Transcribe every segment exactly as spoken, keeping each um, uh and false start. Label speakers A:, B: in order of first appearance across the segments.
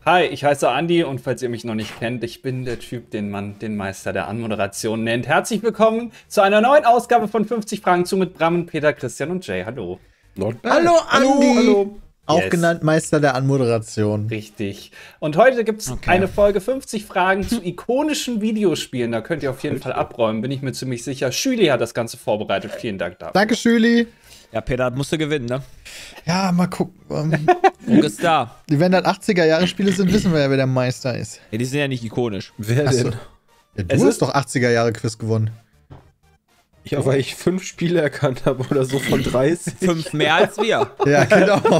A: Hi, ich heiße Andi und falls ihr mich noch nicht kennt, ich bin der Typ, den man den Meister der Anmoderation nennt. Herzlich willkommen zu einer neuen Ausgabe von fünfzig Fragen zu mit Bram, Peter, Christian und Jay. Hallo.
B: Hallo Andi!
C: Hallo.
B: Auch
A: Yes.
B: genannt Meister der Anmoderation.
A: Richtig. Und heute gibt es
C: Okay.
A: eine Folge fünfzig Fragen zu ikonischen Videospielen. Da könnt ihr auf jeden Fall abräumen, bin ich mir ziemlich sicher. Schüli hat das Ganze vorbereitet. Vielen Dank dafür.
B: Danke, Schüli.
C: Ja, Peter, musst du gewinnen, ne?
B: Ja, mal gucken. Ähm,
C: Druck ist da.
B: Wenn das achtziger-Jahre-Spiele sind, wissen wir ja, wer der Meister ist.
C: Ja, die sind ja nicht ikonisch.
D: Wer
B: Achso.
D: denn?
B: Ja,
A: Es
B: du
A: ist-
B: hast doch achtziger-Jahre-Quiz gewonnen.
D: Ja, weil ich fünf Spiele erkannt habe oder so von dreißig.
C: Fünf mehr als wir.
B: Ja, genau.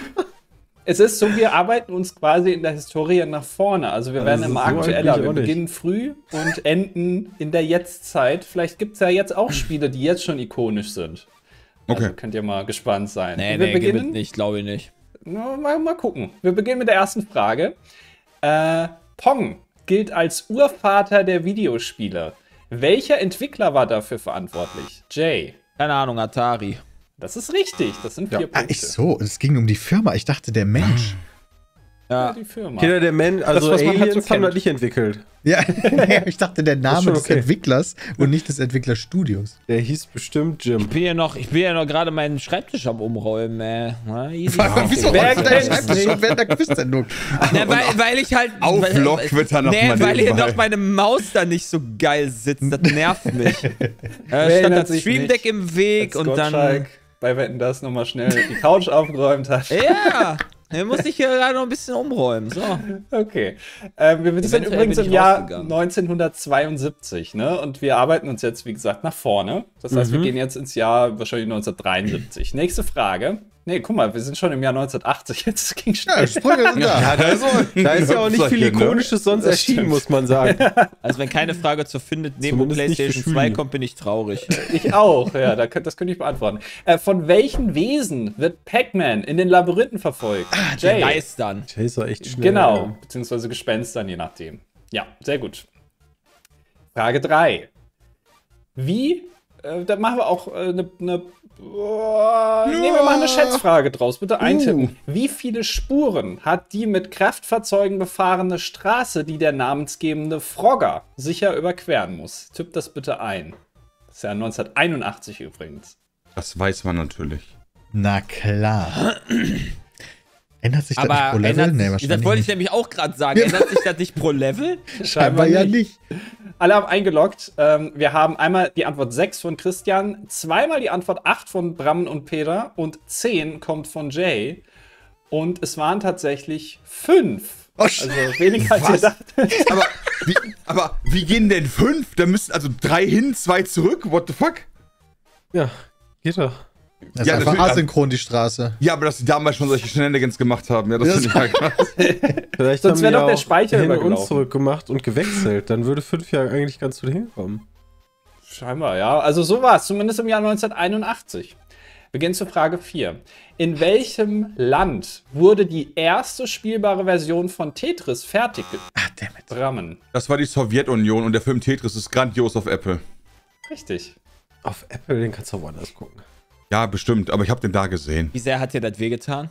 A: Es ist so, wir arbeiten uns quasi in der Historie nach vorne. Also wir werden
D: Also
A: immer
D: so
A: aktueller.
D: eigentlich
A: Wir
D: auch nicht.
A: beginnen früh und enden in der Jetztzeit. Vielleicht gibt es ja jetzt auch Spiele, die jetzt schon ikonisch sind.
E: Okay.
A: Also könnt ihr mal gespannt sein.
C: Nee,
A: wir
C: nee,
A: beginnen.
C: gewinnt nicht, glaube ich nicht.
A: Na, mal, mal gucken. Wir beginnen mit der ersten Frage. Äh, Pong gilt als Urvater der Videospiele. Welcher Entwickler war dafür verantwortlich? Jay.
C: Keine Ahnung, Atari.
A: Das ist richtig. Das sind vier
B: Ah,
A: Punkte.
B: ich so, es ging um die Firma. Ich dachte, der Mensch.
A: Ja,
C: Ja,
A: die Firma.
D: Kinder der Mensch, also
A: was man halt so
D: Aliens haben
A: kennt.
D: das nicht entwickelt.
B: Ja, ich dachte, der Name
D: schon
B: des
D: okay.
B: Entwicklers und nicht des Entwicklerstudios.
D: Der hieß bestimmt Jim.
C: ich bin ja noch, ich bin ja noch gerade meinen Schreibtisch am Umräumen, äh. Na, easy.
B: Wieso
A: Wer
B: hast du deinen
A: kennt's
B: Schreibtisch
A: nicht?
B: schon während der Quiz-Sendung?
C: Na, weil, weil ich halt.
E: Auf
C: weil,
E: Lock wird er noch
C: nee,
E: mal
C: weil hier
E: nebenbei.
C: noch meine Maus da nicht so geil sitzt. Das nervt mich. äh, stand
A: erinnert
C: das
A: sich
C: Stream
A: nicht,
C: Deck im Weg
A: Als
C: und dann.
A: Gottschalk bei Wetten, das nochmal schnell die Couch aufgeräumt hat.
C: Ja, dann muss ich hier gerade noch ein bisschen umräumen. So.
A: Okay. Ähm, wir sind
C: Eventuell
A: übrigens
C: bin
A: im
C: ich
A: Jahr
C: rausgegangen.
A: neunzehnhundertzweiundsiebzig, ne? Und wir arbeiten uns jetzt, wie gesagt, nach vorne. Das heißt, wir gehen jetzt ins Jahr wahrscheinlich neunzehnhundertdreiundsiebzig. Nächste Frage. Nee, guck mal, wir sind schon im Jahr neunzehnhundertachtzig. Jetzt ging
B: Ja,
A: schnell.
B: Sprünge sind da.
E: Ja, da ist,
D: Da ist ja auch nicht viel Ikonisches sonst
A: Das
D: erschienen,
A: stimmt.
D: muss man sagen.
C: Also wenn keine Frage zur findet neben
D: Zumindest nicht für
C: PlayStation
D: Schüli.
C: zwei kommt, bin ich traurig.
A: Ich auch, ja, da könnt, das könnte ich beantworten. Äh, von welchen Wesen wird Pac-Man in den Labyrinthen verfolgt?
C: Ah,
A: Jay.
C: Geistern.
D: Der ist doch echt schnell.
A: Genau, beziehungsweise Gespenstern, je nachdem. Ja, sehr gut. Frage drei. Wie, äh, da machen wir auch eine, äh, ne, oh, nee, wir machen eine Schätzfrage draus, bitte eintippen. Wie viele Spuren hat die mit Kraftfahrzeugen befahrene Straße, die der namensgebende Frogger sicher überqueren muss? Tipp das bitte ein. Das ist ja neunzehnhunderteinundachtzig übrigens.
E: Das weiß man natürlich.
B: Na klar. Ändert sich das nicht
C: Aber
B: pro Level?
C: ändert
B: Nee,
C: sich, das
B: wahrscheinlich
C: wollte ich
B: nicht.
C: nämlich auch gerade sagen. Ändert sich das nicht pro Level?
B: Scheinbar ja nicht.
A: Alle haben eingeloggt. Ähm, wir haben einmal die Antwort sechs von Christian, zweimal die Antwort acht von Bram und Peter und zehn kommt von Jay. Und es waren tatsächlich fünf.
B: Oh,
A: Also weniger als ihr
E: Was?
A: dachtet.
E: Aber wie, aber wie gehen denn fünf? Da müssen also drei hin, zwei zurück. What the fuck?
D: Ja, geht doch.
B: Das ist
E: Ja,
B: einfach
E: natürlich.
B: asynchron, die Straße.
E: Ja, aber dass die damals schon solche Shenanigans gemacht haben. Ja, das
B: Das-
E: finde ich ja krass.
D: Vielleicht
A: Sonst
D: haben
A: wär
D: die
A: doch
D: ja
A: der
D: auch
A: Speicher
D: hin und
A: übergelaufen.
D: zurück gemacht und gewechselt. Dann würde fünf ja eigentlich ganz gut hinkommen.
A: Scheinbar, ja. Also so war es, zumindest im Jahr neunzehnhunderteinundachtzig. Wir gehen zur Frage vier. In welchem Land wurde die erste spielbare Version von Tetris fertig
B: Ah, dammit.
A: gebrammen?
E: Das war die Sowjetunion und der Film Tetris ist grandios auf Apple.
A: Richtig.
D: Auf Apple, den kannst du auch woanders gucken.
E: Ja, bestimmt, aber ich habe den da gesehen.
C: Wie sehr hat dir das wehgetan?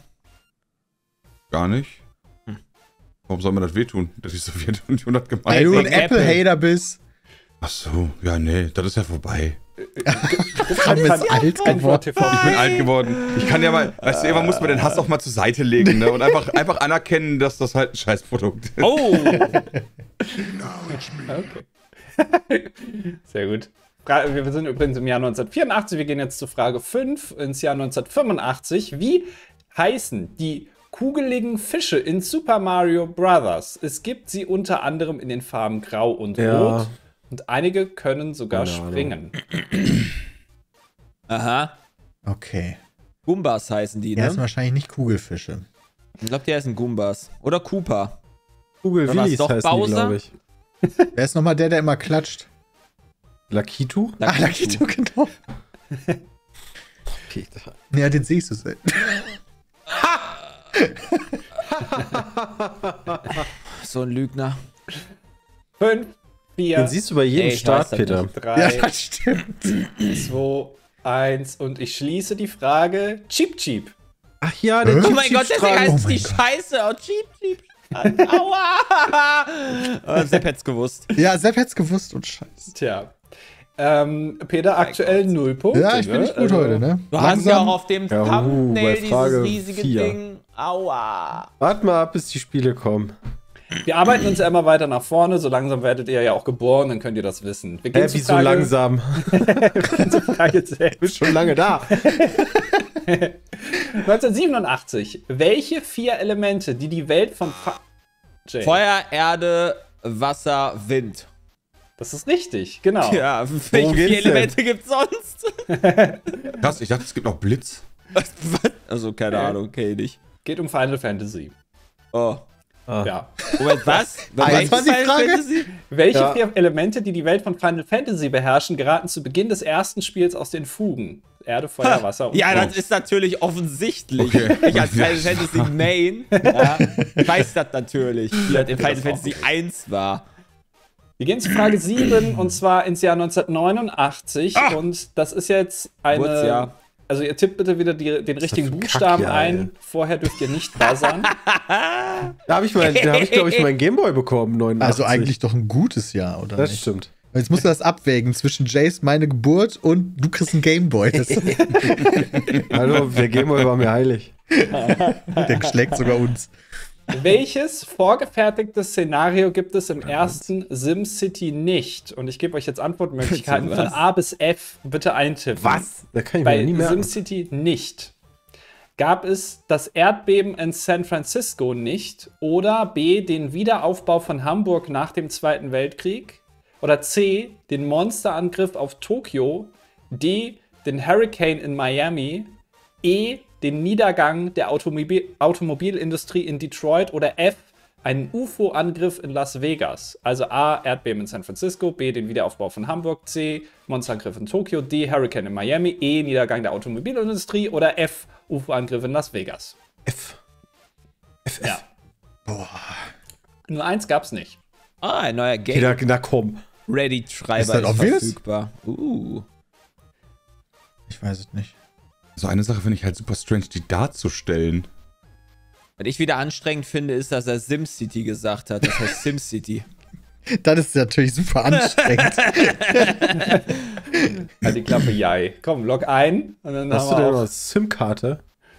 E: Gar nicht. Warum soll man das wehtun? Dass die Sowjetunion hat gemacht.
B: Weil du ein
C: wegen Apple.
B: Apple-Hater bist.
E: Ach so, ja, nee, das ist ja vorbei.
B: Haben wir jetzt alt geworden.
A: Antwort T V.
E: Ich bin alt geworden. Ich kann ja mal, weißt du, irgendwann muss man den Hass auch mal zur Seite legen, ne? Und einfach, einfach anerkennen, dass das halt ein Scheißprodukt ist.
C: Oh!
A: Okay. Sehr gut. Fra- Wir sind übrigens im Jahr neunzehnhundertvierundachtzig. Wir gehen jetzt zu Frage fünf ins Jahr neunzehnhundertfünfundachtzig. Wie heißen die kugeligen Fische in Super Mario Bros.? Es gibt sie unter anderem in den Farben Grau und
D: Ja.
A: Rot. Und einige können sogar
D: Keine Ahnung.
A: springen.
C: Aha.
B: Okay.
C: Goombas heißen die,
B: Die heißen
C: ne?
B: wahrscheinlich nicht Kugelfische.
C: Ich glaube, die heißen Goombas. Oder Cooper.
D: Google
C: Oder war's
D: Willis
C: doch
D: heißen die,
C: Bowser?
D: glaube ich.
B: Wer ist nochmal der, der immer klatscht?
D: Lakitu?
B: Ah, Lakito, genau.
D: Peter.
B: Ja, den siehst du selten.
C: So ein Lügner.
A: Fünf, vier,
D: Den siehst du bei jedem
C: Ey, ich
D: Start,
C: weiß das
D: Peter.
C: nicht.
B: Ja,
A: drei,
B: das stimmt.
A: zwei, eins und ich schließe die Frage. Cheap Cheap.
D: Ach ja, der
B: Hä?
C: Oh mein Gott, deswegen
D: Cheap-Strahl.
C: heißt
B: Oh
C: die
B: mein Gott.
C: Scheiße. Oh, cheap, cheap. Aua! Äh, Sepp hätt's gewusst.
B: Ja, Sepp hätt's gewusst und scheiße.
A: Tja. Ähm, Peter, aktuell null Punkte.
B: Ja, ich bin nicht gut
A: Also,
B: heute, ne?
C: Du hast ja auch
B: Langsam.
C: auf dem
D: Ja, uh,
C: Thumbnail
D: bei
C: dieses
D: Frage
C: riesige
D: vier.
C: Ding. Aua.
D: Wart mal ab, bis die Spiele kommen.
A: Wir arbeiten uns ja immer weiter nach vorne. So langsam werdet ihr ja auch geboren, dann könnt ihr das wissen. Wir gehen
D: Hä,
A: zu
D: wie so
A: Frage-
D: langsam?
A: zur Frage zehn.
D: Bist schon lange da.
A: neunzehnhundertsiebenundachtzig. Welche vier Elemente, die die Welt von... Fa Jay.
C: Feuer, Erde, Wasser, Wind.
A: Das ist richtig, genau.
C: Ja, welche vier
D: geht's
C: Elemente gibt's sonst?
E: Krass, ich dachte, es gibt noch Blitz.
C: Was? Also, keine Ahnung, kenn ich nicht.
A: Geht um Final Fantasy.
C: Oh.
A: Ja.
C: Moment, was?
B: Ah, jetzt war die
C: Final
B: Frage?
C: Fantasy?
A: Welche
D: Ja.
A: vier Elemente, die die Welt von Final Fantasy beherrschen, geraten zu Beginn des ersten Spiels aus den Fugen? Erde, Feuer, Wasser und
C: Ja,
A: Feuer.
C: das ist natürlich offensichtlich.
E: Okay.
C: Ich als Final Fantasy Main ja, weiß das natürlich, wie das in Final
A: das auch
C: Fantasy
A: nicht.
C: eins war.
A: Wir gehen zu Frage sieben und zwar ins Jahr neunzehnhundertneunundachtzig.
C: Ah!
A: Und das ist jetzt eine.
C: Geburtsjahr.
A: Also, ihr tippt bitte wieder die, den richtigen
D: für ein
A: Buchstaben
D: Kackjahr,
A: ein.
D: ey.
A: Vorher dürft ihr nicht buzzern.
D: Da habe ich, mein, da hab ich glaube ich, meinen Gameboy bekommen, neunundachtzig.
B: Also eigentlich doch ein gutes Jahr, oder
D: Das
B: nicht?
D: stimmt.
B: Jetzt musst du das abwägen zwischen Jace, meine Geburt und du kriegst einen Gameboy. Das-
D: Hallo, der Gameboy war mir heilig.
B: Der schlägt sogar uns.
A: Welches vorgefertigte Szenario gibt es im ersten SimCity nicht? Und ich gebe euch jetzt Antwortmöglichkeiten
C: Bitte
A: von
C: was?
A: A bis F. Bitte eintippen.
C: Was?
D: Da kann ich mir
A: Bei
D: nie merken.
A: SimCity nicht. Gab es das Erdbeben in San Francisco nicht? Oder B, den Wiederaufbau von Hamburg nach dem Zweiten Weltkrieg? Oder C, den Monsterangriff auf Tokio? D, den Hurricane in Miami? E, den Niedergang der Automobil Automobilindustrie in Detroit? Oder F, einen U F O-Angriff in Las Vegas? Also A, Erdbeben in San Francisco, B, den Wiederaufbau von Hamburg, C, Monsterangriff in Tokio, D, Hurricane in Miami, E, Niedergang der Automobilindustrie oder F, U F O-Angriff in Las Vegas.
D: F. F, F.
A: Ja. Nur eins gab's nicht.
C: Ah, ein neuer
D: Okay, da,
C: Game.
D: na komm.
C: Ready-Schreiber
B: Ist
C: ist,
B: das obvious?
C: verfügbar. Uh.
B: Ich weiß es nicht.
E: So eine Sache finde ich halt super strange, die darzustellen.
C: Was ich wieder anstrengend finde, ist, dass er SimCity gesagt hat. Das heißt SimCity.
B: Das ist natürlich super anstrengend.
A: Halt die Klappe, jai. Komm, log ein. Und dann
D: Hast du
A: haben
D: denn
A: wir
D: noch
A: auch,
D: eine SIM-Karte?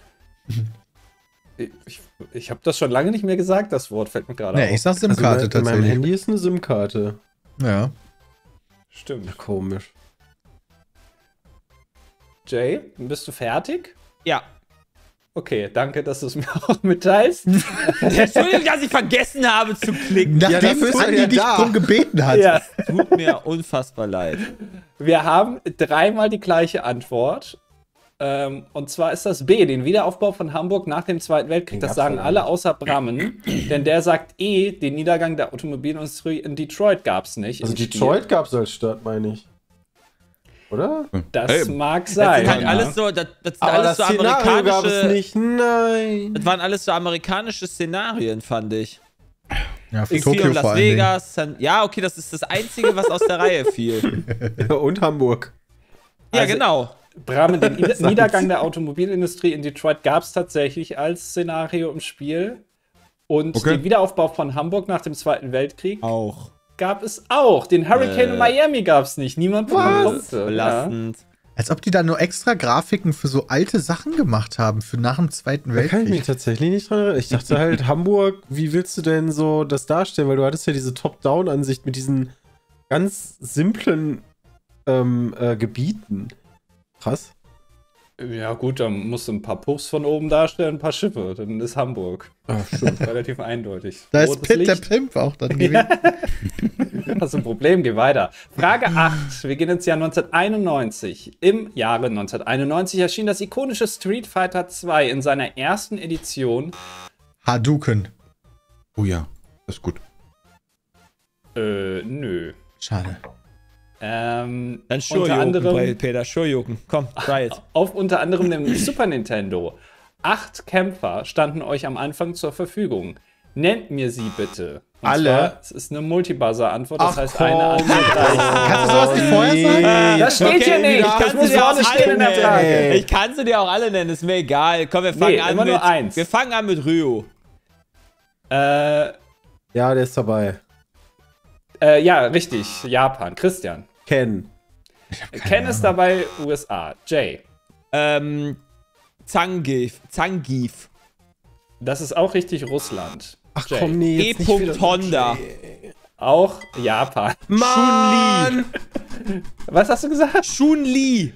A: ich ich habe das schon lange nicht mehr gesagt, das Wort fällt mir gerade
B: Nee,
A: auf.
B: ich sag
D: Also
B: SIM-Karte
D: in meinem
B: tatsächlich.
D: Handy ist eine SIM-Karte.
B: Ja.
A: Stimmt.
D: Komisch.
A: Jay, bist du fertig?
C: Ja.
A: Okay, danke, dass du es mir auch mitteilst.
C: Entschuldigung, dass ich vergessen habe zu klicken.
B: Nachdem
D: dafür ist er
B: Andi
D: ja
B: dich
D: da.
B: drum gebeten hat.
A: Ja.
C: Tut mir unfassbar leid.
A: Wir haben dreimal die gleiche Antwort. Ähm, und zwar ist das B, den Wiederaufbau von Hamburg nach dem Zweiten Weltkrieg.
D: Den
A: Das
D: gab's
A: sagen
D: ja
A: alle
D: nicht.
A: außer Brammen. Denn der sagt E, den Niedergang der Automobilindustrie in Detroit gab es nicht.
D: Also
A: im Spiel.
D: Detroit gab es als Stadt, meine ich. Oder?
A: Das
E: Hey,
A: mag
C: Das
A: sein.
C: sind halt
A: ja.
C: alles so, das, das sind
D: Aber
C: alles
D: das
C: so
D: Szenario gab es
C: amerikanische.
D: nicht. Nein.
C: Das waren alles so amerikanische Szenarien, fand ich.
B: Ja, für
C: Ist viel
B: Tokio
C: um
B: vor
C: Las
B: allen Dingen.
C: Vegas. San, ja, okay, das ist das Einzige, was aus der Reihe fiel.
D: Und Hamburg.
C: Ja,
A: Also-
C: genau.
A: Brammen, den Ide- Niedergang der Automobilindustrie in Detroit gab es tatsächlich als Szenario im Spiel. Und
E: Okay.
A: den Wiederaufbau von Hamburg nach dem Zweiten Weltkrieg
C: Auch.
A: gab es auch. Den Hurricane
C: Äh.
A: in Miami gab es nicht. Niemand bekommt Punkte. Ja.
C: Belastend.
B: Als ob die da nur extra Grafiken für so alte Sachen gemacht haben, für nach dem Zweiten
D: Da kann ich mich
B: Weltkrieg.
D: tatsächlich nicht dran erinnern. Ich dachte halt, Hamburg, wie willst du denn so das darstellen? Weil du hattest ja diese Top-Down-Ansicht mit diesen ganz simplen ähm, äh, Gebieten. Krass.
A: Ja, gut, dann musst du ein paar Puffs von oben darstellen, ein paar Schiffe. Dann ist Hamburg.
D: Ach, stimmt.
A: Relativ eindeutig.
B: Da ist
A: Rotes
B: Pit der
A: Licht.
B: Pimp auch dann gewesen.
A: Das ist ein Problem, geh weiter. Frage acht. Wir gehen ins Jahr neunzehnhunderteinundneunzig. Im Jahre neunzehnhunderteinundneunzig erschien das ikonische Street Fighter zwei in seiner ersten Edition.
B: Hadouken.
E: Oh ja, das ist gut.
A: Äh, nö.
B: Schade.
A: Ähm,
C: Dann
A: unter
C: Shoryuken,
A: anderem
C: Peter, Shoryuken. Komm, try it.
A: auf unter anderem dem Super Nintendo. Acht Kämpfer standen euch am Anfang zur Verfügung. Nennt mir sie bitte. Und
D: Alle?
A: Zwar, es ist eine Multibuzzer-Antwort, das
D: Ach,
A: heißt
D: komm.
A: eine Antwort reicht.
B: Kannst du sowas nicht vorher sagen?
A: Das steht hier nicht.
C: ich
A: Das
C: kann
A: muss
C: sie dir auch
A: vorne stehen
C: alle
A: in der
C: nennen.
A: Frage.
C: Ich kann sie dir auch alle nennen, ist mir egal. Komm, wir fangen
A: Nee,
C: an
A: immer
C: mit.
A: nur eins.
C: Wir fangen an mit Ryu.
A: Äh,
D: Ja, der ist dabei.
A: äh, ja, richtig. Japan. Christian.
D: Ken.
A: Ken ist dabei, U S A. Jay.
C: Ähm, Zangief. Zangief.
A: Das ist auch richtig, Russland.
D: Ach
A: Jay.
D: komm, nee,
C: E.
D: jetzt nicht wieder.
C: Honda.
A: Auch Japan.
D: Mann!
A: Was hast du gesagt?
C: Chun-Li.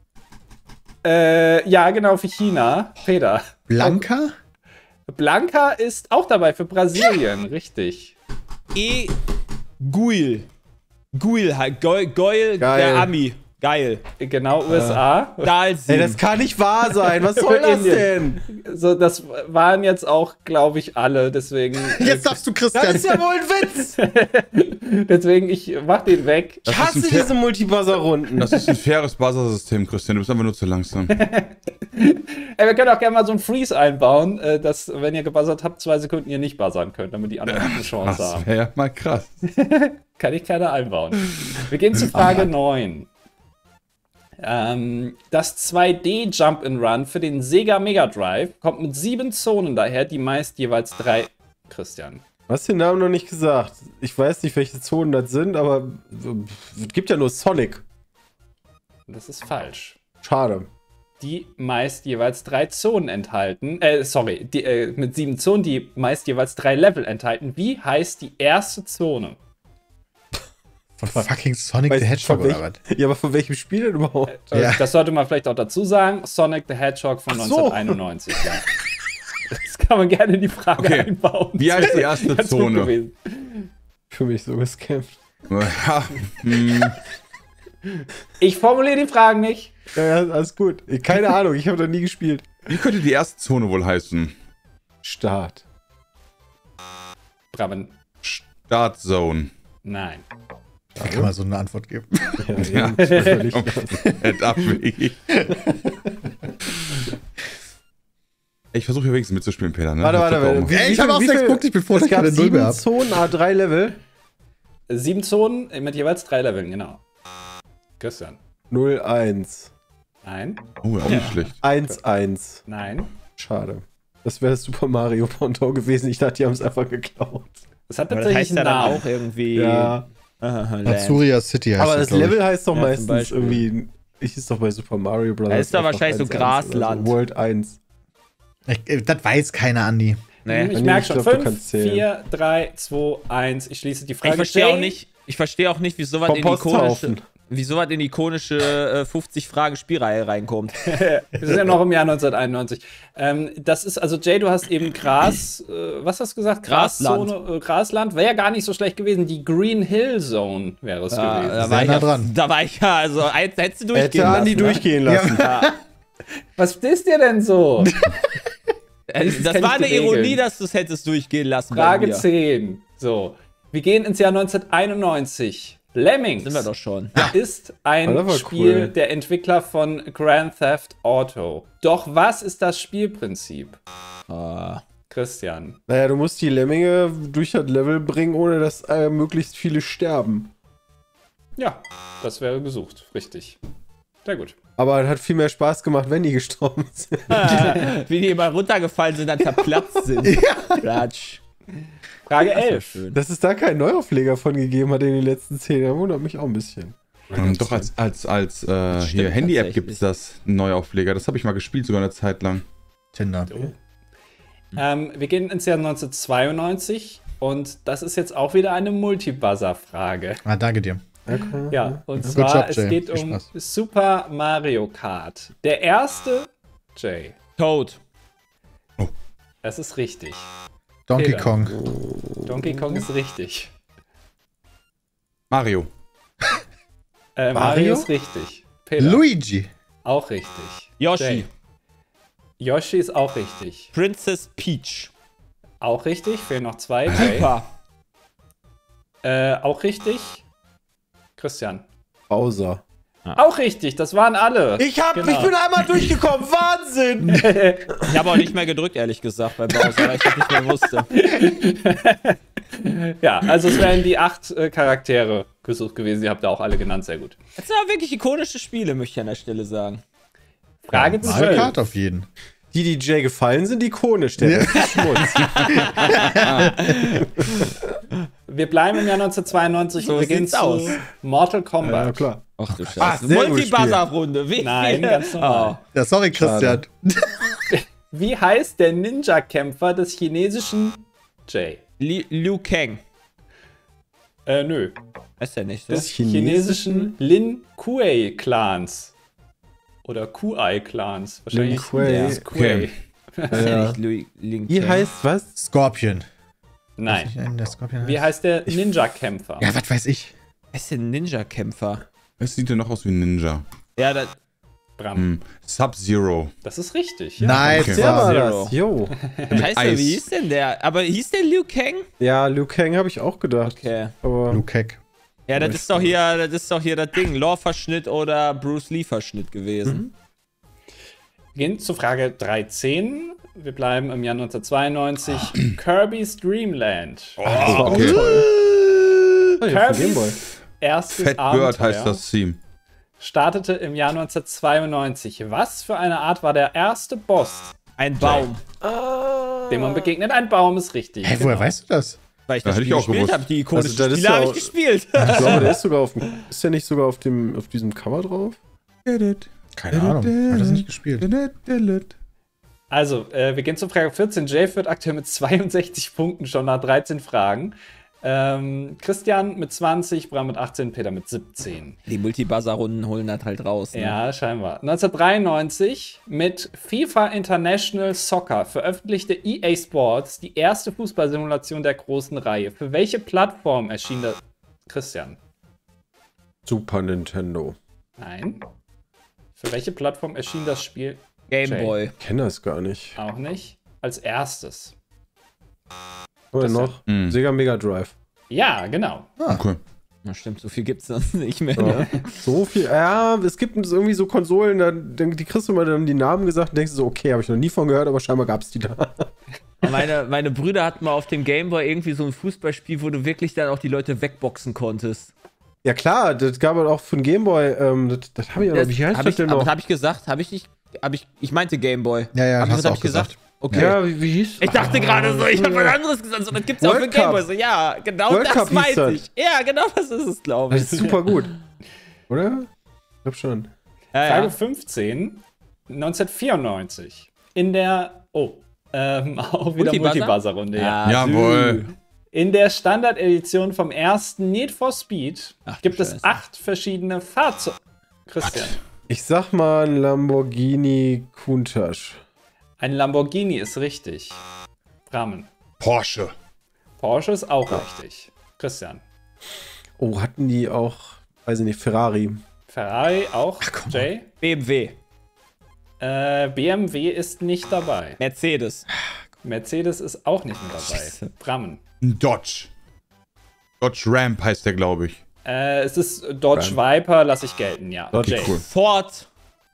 A: Äh, ja, genau, für China. Peter.
B: Blanca?
A: Blanca ist auch dabei für Brasilien. Richtig.
C: E. Guil. Guil halt. Goil, Goil
D: Geil.
C: der Ami. Geil.
A: Genau, U S A.
C: Dalsim.
D: Ey, das kann nicht wahr sein. Was soll das denn?
A: So, das waren jetzt auch, glaube ich, alle. Deswegen.
B: Jetzt darfst du
D: Das
B: Christian.
D: ist ja wohl ein Witz.
A: Deswegen, ich mach den weg.
D: Ich hasse
E: ist ein
D: diese Multibuzzer-Runden.
E: Das ist ein faires Buzzer-System, Christian. Du bist einfach nur zu langsam.
A: Ey, wir können auch gerne mal so einen Freeze einbauen, äh, dass, wenn ihr gebuzzert habt, zwei Sekunden ihr nicht buzzern könnt, damit die anderen eine Chance
E: Das
A: haben.
E: wäre ja mal krass.
A: Kann ich gerne einbauen. Wir gehen zu Frage neun. Ähm, das zwei D Jump and Run für den Sega Mega Drive kommt mit sieben Zonen daher, die meist jeweils drei. Christian.
D: Du hast den Namen noch nicht gesagt. Ich weiß nicht, welche Zonen das sind, aber es gibt ja nur Sonic.
A: Das ist falsch.
D: Schade.
A: Die meist jeweils drei Zonen enthalten. Äh, sorry, die, äh, mit sieben Zonen, die meist jeweils drei Level enthalten. Wie heißt die erste Zone?
B: Von fucking Sonic
D: Weißt
B: the
D: du,
B: Hedgehog
D: von
B: oder was?
D: welch- Ja, aber von welchem Spiel denn überhaupt?
A: Äh,
B: Ja.
A: Das sollte man vielleicht auch dazu sagen. Sonic the Hedgehog von
D: Ach so.
A: neunzehnhunderteinundneunzig. Ja. Das kann man gerne in die Frage
E: Okay.
A: einbauen.
E: Wie heißt die erste
A: Ganz gut
E: Zone?
A: gewesen.
D: Für mich so gescampt.
E: Ja, hm,
A: Ich formuliere die Fragen nicht.
D: Ja, ja, alles gut. Keine Ahnung, ich habe da nie gespielt.
E: wie könnte die erste Zone wohl heißen?
D: Start.
A: Brammen.
E: Start Zone.
A: Nein.
B: Wie kann man so eine Antwort geben?
E: Ja,
D: das ist völlig-
E: komplett abwegig. Ich versuche hier wenigstens mitzuspielen, Peter. Ne?
D: Warte,
E: Das
D: warte,
E: tut auch
D: warte.
E: mal.
D: Wie-
B: Ey, ich
D: wie
B: habe
D: viel-
B: auch
D: wie
B: sechs
D: viel-
B: Punkte, bevor
D: Es
B: ich
D: gab
B: keine Null mehr
D: sieben
B: habe.
D: Zonen, A drei Level.
A: Sieben Zonen mit jeweils drei Leveln, genau. Christian.
D: null eins.
A: Nein.
E: Oh, auch nicht schlecht.
D: eins eins.
A: Nein.
D: Schade. Das wäre das Super Mario Pendant gewesen. Ich dachte, die haben es einfach geklaut.
A: Das hat
C: Aber das
A: tatsächlich
C: heißt ja
A: einen
C: dann
A: Namen.
C: auch irgendwie.
D: Ja.
C: Aha, Land.
B: Natsuria City heißt
D: Aber
B: das,
D: das
B: glaub ich.
D: Level heißt doch
C: Ja, zum
D: meistens
C: Beispiel.
D: irgendwie. Ich ist doch bei Super Mario Bros.
C: Da ist doch
D: einfach
C: wahrscheinlich so
D: eins eins oder
C: Grasland.
D: So. World eins.
B: Ich, äh, das weiß keiner, Andi.
C: Nee.
A: Ich
D: Nee,
A: merke
D: ich
A: schon.
D: glaub, du
A: fünf,
D: kannst zählen.
A: vier, drei, zwei, eins. Ich schließe die Frage.
C: Ich verstehe auch
A: Jay?
C: nicht, ich verstehe auch nicht, wie sowas in die ikonische,
D: Komposthaufen.
C: wie sowas in die ikonische äh, fünfzig Fragen Spielreihe reinkommt.
A: Wir sind ja noch im Jahr neunzehnhunderteinundneunzig. Ähm, das ist, also Jay, du hast eben Gras, äh, was hast du gesagt?
C: Grasland.
A: Graszone, äh, Grasland. Wäre ja gar nicht so schlecht gewesen. Die Green Hill Zone wäre es
C: Ja,
A: gewesen.
C: da,
B: Sehr
C: war ich
B: nah
C: ja,
B: dran.
C: da war ich ja, also eins hättest du durchgehen
D: Hätte Andi
C: lassen.
D: durchgehen lassen.
C: Ja.
A: Was ist dir denn so?
C: Äh,
A: Das
C: Das
A: kenn
C: war
A: ich die
C: eine Ironie,
A: Regeln.
C: dass du es hättest durchgehen lassen. bei
A: Frage
C: mir.
A: zehn. So. Wir gehen ins Jahr neunzehnhunderteinundneunzig. Lemmings
C: Sind wir doch schon.
A: ist ein
D: Das war
A: Spiel
D: cool.
A: der Entwickler von Grand Theft Auto. Doch was ist das Spielprinzip?
C: Ah.
A: Christian.
D: Naja, du musst die Lemminge durch das Level bringen, ohne dass äh, möglichst viele sterben.
A: Ja, das wäre gesucht. Richtig. Sehr gut.
D: Aber es hat viel mehr Spaß gemacht, wenn die gestorben sind.
C: Wie die immer runtergefallen sind, dann zerplatzt sind. Ratsch.
A: Frage
C: Das wär
A: elf.
C: schön.
D: Dass es da keinen Neuaufleger von gegeben hat in den letzten zehn Jahren, wundert mich auch ein bisschen.
E: Ähm, doch, als, als, als äh,
C: stimmt
E: hier Handy-App
C: tatsächlich.
E: gibt es das, einen Neuaufleger. Das habe ich mal gespielt, sogar eine Zeit lang.
B: Tinder.
A: Ähm, wir gehen ins Jahr neunzehnhundertzweiundneunzig und das ist jetzt auch wieder eine Multibuzzer-Frage.
B: Ah, danke dir.
D: Okay.
A: Ja, und
B: Good
A: zwar,
B: job,
A: es
B: Jay.
A: geht
B: Viel
A: um
B: Spaß.
A: Super Mario Kart. Der erste, Jay,
C: Toad.
A: das ist richtig.
B: Donkey
A: Fehler.
B: Kong.
A: Donkey Kong ist richtig.
E: Mario.
A: Äh, Mario?
D: Mario?
A: ist richtig. Peter,
B: Luigi.
A: auch richtig.
C: Yoshi.
A: Jay. Yoshi ist auch richtig.
C: Princess Peach.
A: Auch richtig. Fehlen noch zwei. Jay.
C: Super.
A: äh, auch richtig. Christian.
D: Bowser.
A: Auch richtig. Das waren alle.
D: Ich, hab,
A: Genau.
D: ich bin einmal durchgekommen. Wahnsinn!
C: Ich habe auch nicht mehr gedrückt, ehrlich gesagt, bei Bowser, weil ich das nicht mehr wusste.
A: Ja, also es wären die acht äh, Charaktere gesucht gewesen. Ihr habt da auch alle genannt. Sehr gut.
C: Das sind aber wirklich ikonische Spiele, möchte ich an der Stelle sagen.
A: Frage
B: Mario
A: zwölf.
B: Kart auf jeden.
D: Die, die Jay gefallen sind, ikonisch. Der Rest ist Schmutz.
A: Wir bleiben im Jahr neunzehnhundertzweiundneunzig
C: So
A: und wir gehen
C: sieht's
A: zu
C: aus.
A: Mortal Kombat.
D: Ja, klar.
C: Ach du
D: Ah,
C: Scheiße.
D: sehr gutes
C: Multi-Buzzer-Runde. Wie
A: Nein,
C: viele?
A: ganz normal.
C: Oh.
B: Ja, sorry, Christian.
A: Wie heißt der Ninja-Kämpfer des chinesischen Jay?
C: Li Liu Kang.
A: Äh, nö.
C: Ist der nicht so?
A: Des
D: chinesischen?
A: chinesischen Lin Kuei-Clans. Oder Kuei-Clans. Wahrscheinlich.
D: Lin Kuei.
A: Ja, ist Kuei.
C: Ist der
D: Ja.
C: nicht Liu Liu
D: Wie
C: Kang?
D: heißt was?
B: Scorpion.
A: Nein.
B: Nein, der Scorpion
A: Wie heißt der Ninja-Kämpfer?
B: Ja, was weiß ich.
C: Wer ist denn Ninja-Kämpfer?
E: Es sieht ja noch aus wie ein Ninja.
C: Ja, das.
A: Bram.
E: Hm. Sub-Zero.
A: Das ist richtig. Ja.
B: Nein,
E: Okay.
B: das
D: Der war
B: war
C: Zero.
D: das. Jo.
C: Scheiße,
E: Eis.
C: wie hieß denn der? Aber hieß der Liu Kang?
D: Ja, Liu Kang habe ich auch gedacht.
C: Okay.
D: Aber
B: Luke Heck.
C: Ja, das ist doch hier, das ist doch hier das Ding. Lore-Verschnitt oder Bruce Lee-Verschnitt gewesen.
A: Wir gehen zu Frage dreizehn. Wir bleiben im Jahr neunzehnhundertzweiundneunzig. Kirby's Dream Land.
E: Oh, okay.
D: Ah, ja, von Game Boy.
A: Kirbys erstes
E: Fat Bird
A: Abenteuer
E: heißt das Team.
A: startete im Jahr neunzehnhundertzweiundneunzig. Was für eine Art war der erste Boss,
C: Ein Baum.
A: dem man begegnet? Ein Baum ist richtig.
B: Hä, woher
A: genau.
B: weißt du das?
C: Weil ich
E: Ja,
C: das
E: hätte
C: Spiel
E: ich auch
C: gespielt
E: gewusst.
C: habe. Die ikonischen
D: Also, das ist
C: Spiele habe
D: ja
C: ich gespielt.
D: Ich glaube, der ist sogar auf dem. Ist der nicht sogar auf dem auf diesem Cover drauf?
B: Keine Ahnung. Hat das nicht gespielt.
A: Also, äh, wir gehen zu Frage vierzehn. Jay führt aktuell mit zweiundsechzig Punkten schon nach dreizehn Fragen. Ähm, Christian mit zwanzig, Bram mit achtzehn, Peter mit siebzehn.
C: Die Multi-Buzzer-Runden holen das halt raus. Ne?
A: Ja, scheinbar. neunzehnhundertdreiundneunzig mit FIFA International Soccer veröffentlichte E A Sports die erste Fußballsimulation der großen Reihe. Für welche Plattform erschien das? Christian?
D: Super Nintendo.
A: Nein. Für welche Plattform erschien das Spiel?
C: Game
A: Jay.
C: Boy.
D: Ich kenne das gar nicht.
A: Auch nicht. Als erstes.
D: Oder
A: Das
D: noch?
E: Hm.
D: Sega Mega Drive.
A: Ja, genau.
E: Okay.
C: Na stimmt, so viel gibt's dann nicht mehr.
D: Ja.
C: Ne?
D: So viel. Ja, es gibt irgendwie so Konsolen, da, die kriegst du mal dann die Namen gesagt und denkst du so, okay, habe ich noch nie von gehört, aber scheinbar gab es die da.
C: Meine, meine Brüder hatten mal auf dem Game Boy irgendwie so ein Fußballspiel, wo du wirklich dann auch die Leute wegboxen konntest.
D: Ja klar, das gab es auch für den Gameboy. Ähm, das das habe ich aber.
C: Das
D: Wie heißt
C: hab
D: das
C: ich,
D: denn
C: aber
D: noch?
C: habe ich gesagt? Habe ich nicht? Hab ich, ich meinte Game Boy.
B: Ja, ja,
C: Hab ich,
B: hast
C: was
B: du
C: hab
B: auch
C: ich gesagt?
B: gesagt.
C: Okay.
D: Ja, wie, wie hieß
C: Ich dachte gerade so, ich habe was anderes gesagt. So, das gibt's auch für
D: World
C: Game
D: Cup.
C: Boy. So, ja, genau
D: World
C: das
D: Cup hieß
C: meinte
D: das.
C: ich. Ja, genau das ist es, glaube
D: Das
C: ich.
D: ist super gut. Oder? Ich glaube schon.
C: Ja,
A: Frage
C: ja.
A: fünfzehn. neunzehnhundertvierundneunzig. In der. Oh. Ähm, auch wieder
C: Multibuzzer?
A: Multibuzzer-Runde, ja.
C: Ah,
E: Jawohl.
A: In der Standard-Edition vom ersten Need for Speed
C: Ach, du
A: gibt es
C: Scheiße.
A: acht verschiedene Fahrzeuge. Christian.
D: Ich sag mal ein Lamborghini Countach.
A: Ein Lamborghini ist richtig. Rahmen.
E: Porsche.
A: Porsche ist auch richtig. Christian.
D: Oh, hatten die auch, weiß ich nicht, Ferrari.
A: Ferrari auch.
B: komm
A: Jay.
C: B M W.
A: Äh, B M W ist nicht dabei.
C: Mercedes.
A: Mercedes ist auch nicht mit dabei.
C: Scheiße.
A: Rahmen.
E: Ein Dodge. Dodge Ramp heißt der, glaube ich.
A: Äh, es ist Dodge Viper, lasse ich gelten, ja.
D: Dodge,
A: Jay.
E: cool.
C: Ford.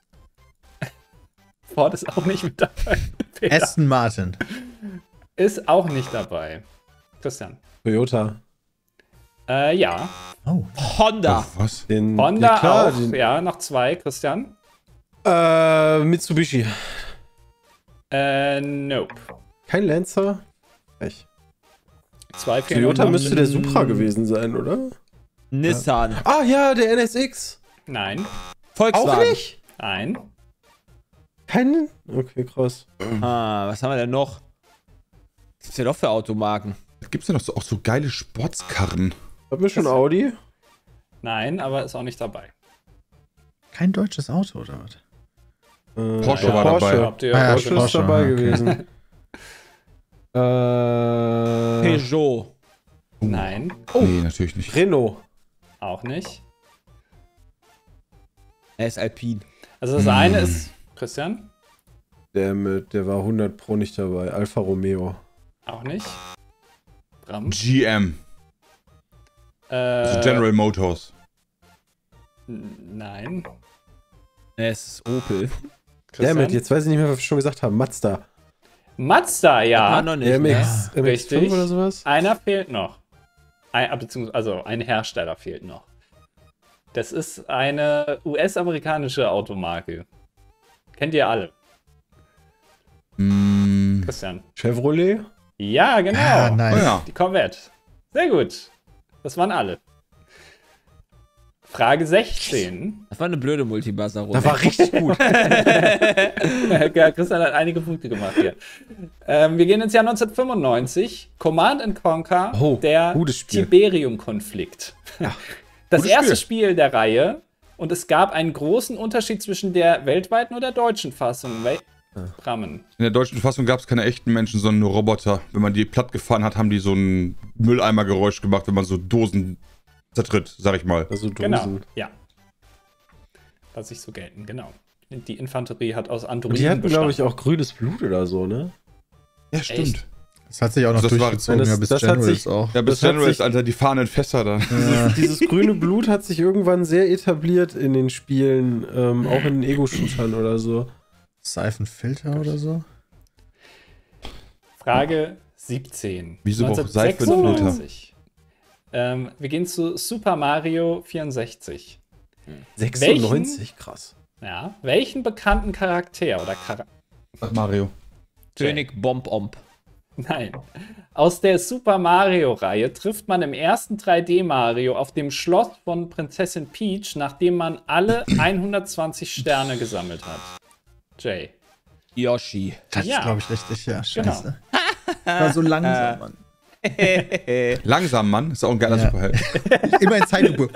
A: Ford ist auch nicht mit dabei. Peter
B: Aston Martin.
A: ist auch nicht dabei. Christian.
D: Toyota.
A: Äh, ja.
B: Oh.
C: Honda.
E: Oh, was?
D: Den,
A: Honda
D: ja, klar,
A: auch.
D: Den,
A: Ja, noch zwei. Christian.
D: äh, Mitsubishi.
A: Äh, nope.
D: Kein Lancer? Echt.
A: Zwei fehlen
D: Toyota
A: noch.
D: müsste der Supra gewesen sein, oder?
C: Nissan.
D: Ah ja, der N S X.
A: Nein.
C: Volkswagen.
D: nicht?
A: Nein.
D: Keinen? Okay, krass.
C: Ah, was haben wir denn noch? Was gibt's denn noch für Automarken?
E: Gibt's denn noch so, auch so geile Sportskarren?
D: Hatten wir schon Audi?
A: Nein, aber ist auch nicht dabei.
B: Kein deutsches Auto, oder was?
D: Äh,
E: Porsche
D: ja,
E: war
D: Porsche.
E: dabei.
A: Habt ihr
B: Ah, ja,
D: Porsche ist
B: Porsche,
D: dabei
B: okay.
D: gewesen. äh,
C: Peugeot.
A: Nein.
E: Nee, natürlich nicht.
D: Renault.
A: Auch nicht.
C: Er ist Alpine.
A: Also das eine ist. Christian?
D: Der, mit, der war hundert Pro nicht dabei. Alfa Romeo.
A: Auch nicht. Bram?
E: G M.
A: Äh,
E: Also General Motors.
A: Nein.
C: Es ist Opel.
A: Christian?
D: Damit, jetzt weiß ich nicht mehr, was wir schon gesagt haben. Mazda.
A: Mazda,
C: Ah,
A: ja.
C: noch nicht.
D: M
C: Ne?
D: X, M X fünf
A: richtig.
D: oder sowas?
A: Einer fehlt noch. Ein, ah, beziehungsweise, also ein Hersteller fehlt noch. Das ist eine U S-amerikanische Automarke. Kennt ihr alle.
E: Mm,
A: Christian.
D: Chevrolet?
A: Ja, genau.
B: Ah, nice.
E: oh ja.
A: Die Corvette. Sehr gut. Das waren alle. Frage sechzehn.
C: Das war eine blöde Multibuzzer-Runde.
D: Das war richtig gut.
A: Ja, Christian hat einige Punkte gemacht hier. Ähm, wir gehen ins Jahr neunzehnhundertfünfundneunzig. Command and Conquer,
D: Oh,
A: der
D: gutes Spiel.
A: Tiberium-Konflikt. Das
E: gutes
A: erste
E: Spiel.
A: Spiel der Reihe. Und es gab einen großen Unterschied zwischen der weltweiten und der deutschen Fassung. Wel Brammen.
E: In der deutschen Fassung gab es keine echten Menschen, sondern nur Roboter. Wenn man die platt gefahren hat, haben die so ein Mülleimergeräusch gemacht, wenn man so Dosen zertritt, sag ich mal.
D: Also Dosen.
A: Genau, ja. Lass ich so gelten, genau. Die Infanterie hat aus
D: Und
A: Androiden
D: die hatten, glaube ich,
A: bestanden.
D: auch grünes Blut oder so, ne?
E: Ja,
A: stimmt.
B: Das hat sich auch noch
E: Das war-
B: durchgezogen,
D: das-
B: ja, bis
D: das hat
B: Generals
D: sich-
B: auch.
E: Ja, bis
D: Das hat
E: Generals,
D: sich-
E: Alter, die fahrenden Fässer da.
B: Ja.
D: Dieses grüne Blut hat sich irgendwann sehr etabliert in den Spielen, ähm, auch in den Ego-Shootern oder so.
B: Seifenfilter oder so?
A: Frage siebzehn.
E: Wieso braucht
A: neunzehnhundertsechsundneunzig. Ähm, wir gehen zu Super Mario vierundsechzig.
D: sechsundneunzig, krass.
A: Ja. Welchen bekannten Charakter oder Charakter?
E: Sag Mario.
C: König Bomb-Omb.
A: Nein. Aus der Super Mario-Reihe trifft man im ersten drei D Mario auf dem Schloss von Prinzessin Peach, nachdem man alle hundertzwanzig Sterne gesammelt hat. Jay.
C: Yoshi.
B: Das
A: Ja.
B: ist, glaube ich, richtig, ja.
A: Genau.
B: Scheiße. War so langsam, Mann.
E: Langsam, Mann. Ist auch ein geiler
B: Ja.
E: Superheld.
B: Immer in Zeitlupe.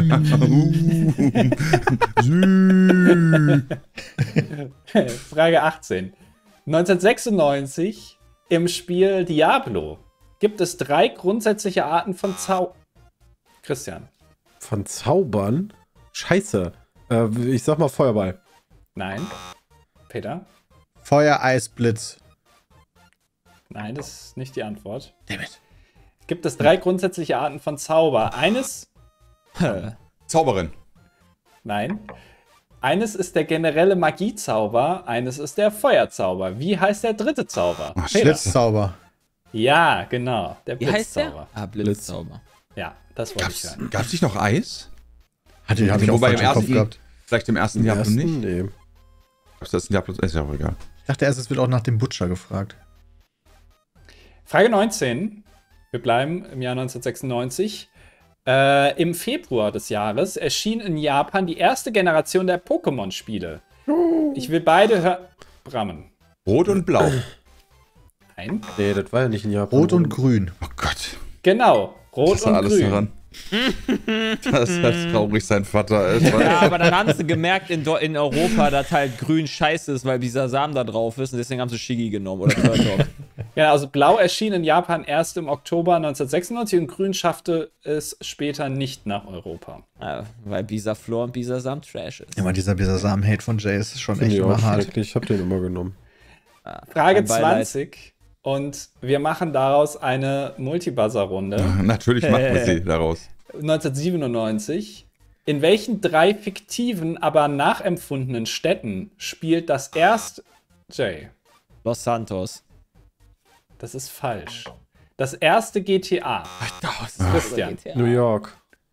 A: Frage achtzehn. neunzehnhundertsechsundneunzig im Spiel Diablo gibt es drei grundsätzliche Arten von Zau... Christian.
D: Von Zaubern? Scheiße. Äh, ich sag mal Feuerball.
A: Nein. Peter?
B: Feuer, Eis, Blitz.
A: Nein, das ist nicht die Antwort.
B: Dammit.
A: Gibt es drei grundsätzliche Arten von Zauber. Eines...
E: Zauberin.
A: Nein. Eines ist der generelle Magiezauber, eines ist der Feuerzauber. Wie heißt der dritte Zauber?
E: Ach,
A: Peter.
B: Blitzzauber.
A: Ja, genau. Der
C: Wie heißt der?
A: Blitzzauber.
C: Ah, Blitzzauber.
A: Ja, das wollte ich
E: Gab's,
A: hören.
E: gab's nicht noch Eis?
B: Hatte ich, hab ich auch
E: Wobei im
B: falsch im Kopf
E: ersten,
B: gehabt.
E: vielleicht im ersten
D: Im
E: Diablo
D: ersten?
E: nicht.
D: Nee.
E: Gab's das in Diablo? Ist ja auch egal.
B: Ich dachte erst, es wird auch nach dem Butcher gefragt.
A: Frage neunzehn. Wir bleiben im Jahr neunzehnhundertsechsundneunzig. Äh, Im Februar des Jahres erschien in Japan die erste Generation der Pokémon-Spiele. Ich will beide hören. Brammen.
E: Rot und Blau.
A: Nein.
D: Nee, das war ja nicht in Japan.
B: Rot und grün.
E: Oh Gott.
A: Genau. Rot
E: Das war
A: und
E: alles
A: grün.
E: daran. Das ist traurig, sein Vater. Es war-
C: Ja, aber dann haben sie gemerkt in, Do- in Europa, dass halt grün scheiße ist, weil dieser Samen da drauf ist und deswegen haben sie Shiggy genommen oder Turtok.
A: Ja, also Blau erschien in Japan erst im Oktober neunzehnhundertsechsundneunzig und Grün schaffte es später nicht nach Europa.
C: Ja, weil Bisaflor und Bisasam Trash ist.
B: Immer dieser, dieser Samen-Hate von Jay ist schon
D: Finde
B: echt
D: ich auch
B: immer hart.
D: schrecklich. Ich hab den immer genommen.
A: Frage
C: Mein Beileid.
A: zwanzig und wir machen daraus eine Multibuzzer-Runde.
E: Natürlich machen wir sie daraus.
A: neunzehnhundertsiebenundneunzig. In welchen drei fiktiven, aber nachempfundenen Städten spielt das erste... Jay,
C: Los Santos.
A: das ist falsch. Das erste G T A. Christian.
D: New York.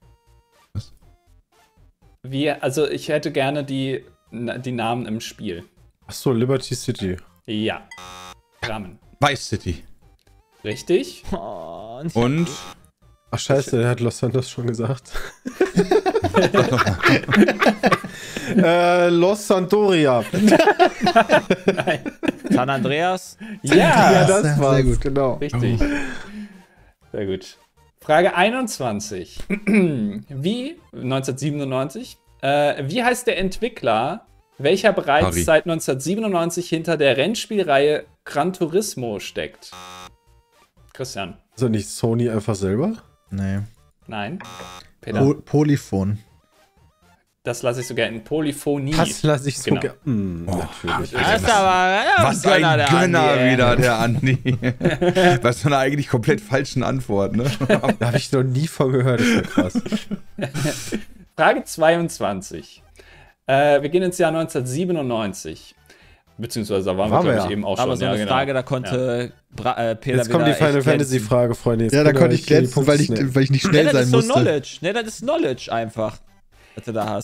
A: Wie, also ich hätte gerne die, die Namen im Spiel.
D: Achso, Liberty City.
A: Ja. Rahmen.
E: Vice City.
A: Richtig?
C: Oh, nicht-
E: Und
D: Ach scheiße, der hat Los Santos schon gesagt. äh, Los Santoria.
C: San Andreas.
A: Ja,
D: das
B: sehr
D: war's,
B: gut.
D: genau.
A: richtig. Sehr gut. Frage einundzwanzig. Wie, neunzehnhundertsiebenundneunzig, äh, wie heißt der Entwickler, welcher bereits
E: Harry.
A: seit neunzehnhundertsiebenundneunzig hinter der Rennspielreihe Gran Turismo steckt? Christian.
D: Ist er nicht Sony einfach selber?
B: Nee.
A: Nein. Peter.
B: Po Polyphon.
A: Das lasse ich so gerne. Polyphonie.
D: Das lasse ich so
A: Genau.
D: gerne. Hm, natürlich.
C: Das ist aber ja,
E: was ein
C: der
E: Gönner
C: Andi, ey.
E: wieder, der Andi. Was für eine eigentlich komplett falschen Antwort, ne?
D: Da habe ich noch nie von gehört. Das ist ja krass.
A: Frage zweiundzwanzig. Äh, wir gehen ins Jahr neunzehnhundertsiebenundneunzig. Beziehungsweise da waren,
D: Waren
A: wir,
D: wir
A: glaube ich,
D: ja.
A: eben auch
C: Aber
A: schon.
C: so eine
A: ja, genau.
C: Frage, da konnte Bra äh, Peter
D: Jetzt kommt die
C: wieder
D: Final
C: echt
D: Fantasy
C: glänzen.
D: Frage, Freunde. Jetzt
B: Ja, da
D: könnt ihr
B: konnte
D: euch
B: ich
D: hier die
B: glänzen,
D: Punkte
B: weil ich,
D: snacken.
B: weil ich nicht
C: Nee,
B: schnell
C: das
B: sein
C: ist so
B: musste.
C: Knowledge. Nee, das ist Knowledge einfach. Was du da hast.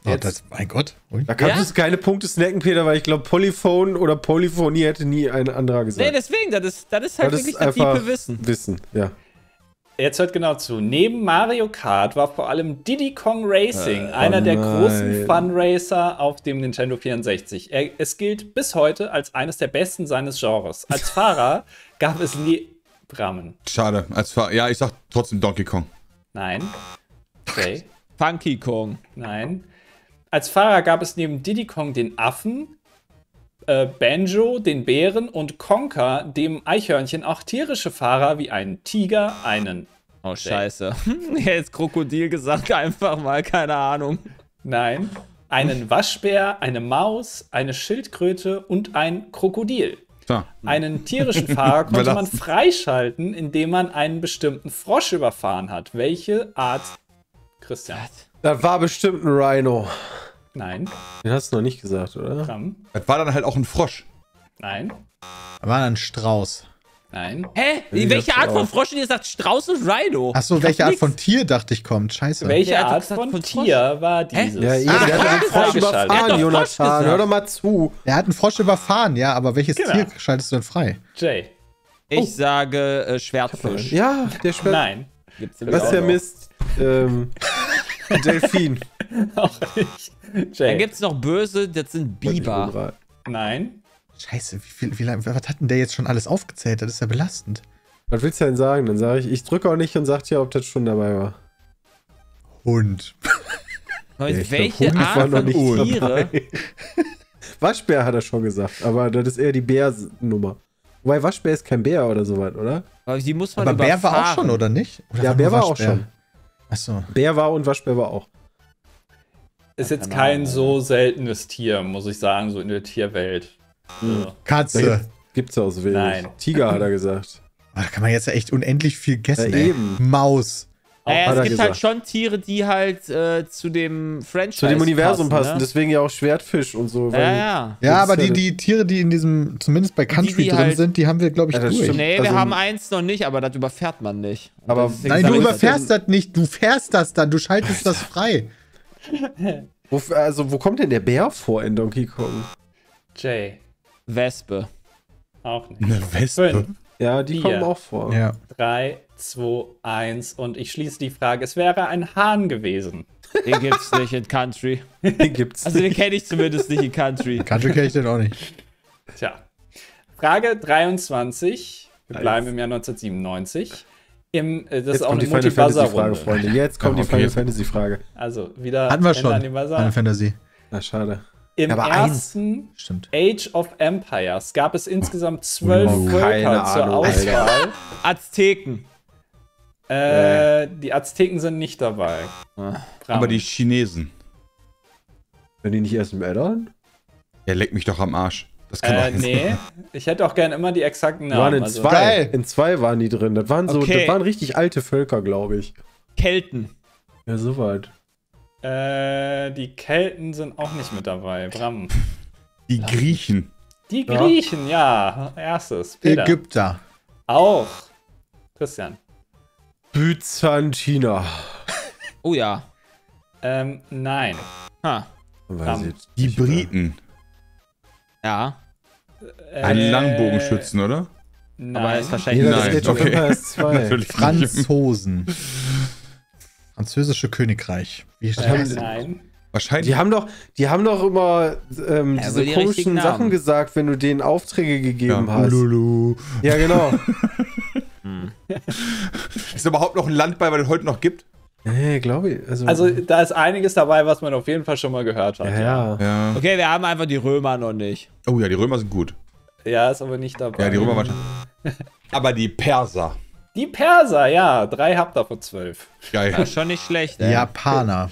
B: Oh, das, mein Gott. Ui.
D: Da kannst
C: Ja?
D: du keine Punkte snacken, Peter, weil ich glaube, Polyphone oder Polyphonie hätte nie ein anderer gesagt.
C: Nee, deswegen, das ist, das ist halt
D: Das
C: wirklich
D: ist
C: das
D: einfach
C: tiefe Wissen.
D: Wissen, ja.
A: Jetzt hört genau zu. Neben Mario Kart war vor allem Diddy Kong Racing einer
D: oh
A: der
D: nein.
A: großen Funracer auf dem Nintendo vierundsechzig. Er, es gilt bis heute als eines der besten seines Genres. Als Fahrer gab es nie Brammen.
E: Schade. Als Fahr ja, ich sag trotzdem Donkey Kong.
A: Nein. Jay?
C: Funky Kong.
A: Nein. Als Fahrer gab es neben Diddy Kong den Affen, äh, Banjo, den Bären und Conker, dem Eichhörnchen, auch tierische Fahrer wie einen Tiger, einen,
C: Oh, scheiße. Jetzt Krokodil gesagt, einfach mal, keine Ahnung.
A: nein, einen Waschbär, eine Maus, eine Schildkröte und ein Krokodil.
E: Klar.
A: Einen tierischen Fahrer konnte man
E: Überlassen.
A: freischalten, indem man einen bestimmten Frosch überfahren hat. Welche Art? Christian?
D: Das war bestimmt ein Rhino.
A: Nein.
D: Den hast du noch nicht gesagt, oder?
A: Bram?
E: Das war dann halt auch ein Frosch.
A: Nein.
B: Da war ein Strauß.
A: Nein.
C: Hä?
D: Ich
C: Welche
D: dachte
C: Art von
D: auch.
C: Frosch? Ihr sagt Strauß und Rhino.
B: Achso,
C: Ich
B: welche
C: hab
B: Art
C: nix.
B: von Tier dachte ich kommt? Scheiße.
A: Welche
C: Der hat doch
A: Art
C: gesagt,
A: von
C: von Frosch.
A: Tier war dieses?
D: Ja, ihr
B: Ah,
D: der hat
A: Ah,
D: einen Frosch
A: freigeschaltet.
C: Der hat
D: überfahren,
C: doch Frosch
D: Jonathan.
C: gesagt.
D: Hör doch mal zu.
B: Er hat einen Frosch überfahren, ja, aber welches
A: Genau.
B: Tier schaltest du denn frei?
A: Jay?
C: Ich sage äh, Schwertfisch.
D: Ja, der schwert.
A: Nein.
C: Gibt's
D: Was ist der Mist? Ähm, Delfin.
A: Auch nicht. Jay?
C: Dann gibt's noch böse, das sind Biber.
A: Nein.
B: Scheiße, wie viel, wie lang, was hat denn der jetzt schon alles aufgezählt? Das ist ja belastend.
D: Was willst du denn sagen? Dann sage ich, ich drücke auch nicht und sag dir, ob das schon dabei war.
B: Hund.
D: ich
C: Welche
D: glaub, Hund war
C: Art
D: noch
C: von
D: nicht
C: Tiere?
D: dabei. Waschbär hat er schon gesagt, aber das ist eher die Bär-Nummer. Wobei Waschbär ist kein Bär oder sowas, oder?
C: Aber die muss man
B: Aber Bär war auch
C: überfahren.
B: schon, oder nicht? Oder
D: Ja,
B: nur
D: Bär war auch
B: Waschbär?
D: schon.
B: Achso.
D: Bär war und Waschbär war auch.
A: Ist jetzt
C: keine
A: kein
C: Ahnung.
A: so seltenes Tier, muss ich sagen, so in der Tierwelt. So.
B: Katze.
D: Gibt's ja aus Wild.
A: Nein.
D: Tiger hat er gesagt.
B: Ah, da kann man jetzt ja echt unendlich viel gessen,
D: Ja,
B: ey.
D: eben.
B: Maus.
C: Naja,
D: hat
C: es
D: er
C: gibt
D: gesagt.
C: halt schon Tiere, die halt äh, zu dem Franchise
D: Zu dem Universum passen,
C: ne?
D: deswegen ja auch Schwertfisch und so.
C: Ja, ja.
B: Ja,
D: Das
B: aber
D: ist ja
B: die, die Tiere, die in diesem, zumindest bei Country
C: die
B: drin
C: halt-
B: sind, die haben wir, glaube ich,
D: Ja, das
B: durch.
D: stimmt.
C: Nee,
D: Also-
C: wir haben eins noch nicht, aber das überfährt man nicht. Und
D: Aber-
C: das ist
B: Nein,
C: exakt-
B: du
D: ist
B: überfährst das nicht, du fährst das dann, du schaltest das frei.
D: Wo, also, wo kommt denn der Bär vor in Donkey Kong?
A: Jay?
C: Wespe.
A: Auch nicht.
E: Eine Wespe.
A: Fünf,
D: Ja, die
A: Vier.
D: kommen auch vor.
B: Ja.
A: drei, zwei, eins und ich schließe die Frage. Es wäre ein Hahn gewesen.
C: Den gibt's nicht in Country.
D: Den gibt's.
C: Also den kenne ich zumindest nicht in Country.
B: Country kenne ich den auch nicht.
A: Tja. Frage dreiundzwanzig. Wir
D: Nice.
A: bleiben im Jahr neunzehnhundertsiebenundneunzig. Im, äh, das
D: Jetzt
A: ist auch
D: kommt
A: eine
D: die Final Fantasy Frage,
A: Multi-Buzzer-Runde.
D: Freunde. Jetzt kommt
E: Ja,
D: die
E: okay.
D: Final Fantasy Frage.
A: Also wieder
B: Hatten wir
A: Ende
B: schon.
A: an den Buzzer.
B: Final Fantasy.
D: Na, schade.
A: Im
B: Aber eins.
A: ersten
B: Stimmt.
A: Age of Empires gab es insgesamt zwölf
D: Oh,
A: Völker
D: keine
A: zur
D: Ahnung,
A: Auswahl.
C: Azteken.
A: Äh, die Azteken sind nicht dabei.
E: Aber die Chinesen.
D: Wenn die nicht erst im Add-on?
E: Ja, leck mich doch am Arsch. Das kann
A: Äh,
E: doch
A: nee, ich hätte auch gern immer die exakten
D: waren
A: Namen.
D: in
A: Also,
D: zwei.
B: Geil.
D: In zwei waren die drin. Das waren so,
C: Okay.
D: das waren richtig alte Völker, glaube ich.
C: Kelten.
D: Ja, soweit.
A: äh, die Kelten sind auch nicht mit dabei. Bram.
E: Die Griechen.
A: Die Griechen, ja. Erstes. Peter.
B: Ägypter.
A: Auch. Christian.
D: Byzantina.
C: Oh ja.
A: Ähm, nein.
C: Ha.
D: Weiß ich jetzt
E: Die
D: nicht,
E: Briten.
C: Ja.
A: Äh,
E: Ein Langbogenschützen, oder?
A: Nein.
C: Aber er ist
D: oder?
C: wahrscheinlich
D: Jeder
E: Nein,
D: ist Age of
E: okay.
D: Empires zwei.
E: Natürlich nicht.
B: Franzosen. Französische Königreich. Wie steht
A: äh,
B: das?
A: nein.
E: Wahrscheinlich.
D: Die haben doch, die haben doch immer ähm,
C: Ja,
D: diese
C: wohl die
D: komischen
C: richtigen Namen.
D: Sachen gesagt, wenn du denen Aufträge gegeben
E: ja.
D: hast.
E: Ululu.
D: Ja, genau.
E: Ist überhaupt noch ein Land bei, weil es heute noch gibt?
D: Nee, glaube ich. Also,
A: Also, da ist einiges dabei, was man auf jeden Fall schon mal gehört hat.
D: ja, ja.
E: Ja.
C: Okay, wir haben einfach die Römer noch nicht.
E: Oh ja, die Römer sind gut.
A: Ja, ist aber nicht dabei.
E: Ja, die Römer wahrscheinlich. Aber die Perser.
A: Die Perser, ja. Drei habt ihr von zwölf.
E: Geil.
C: Das ist schon nicht schlecht, ey.
B: Japaner.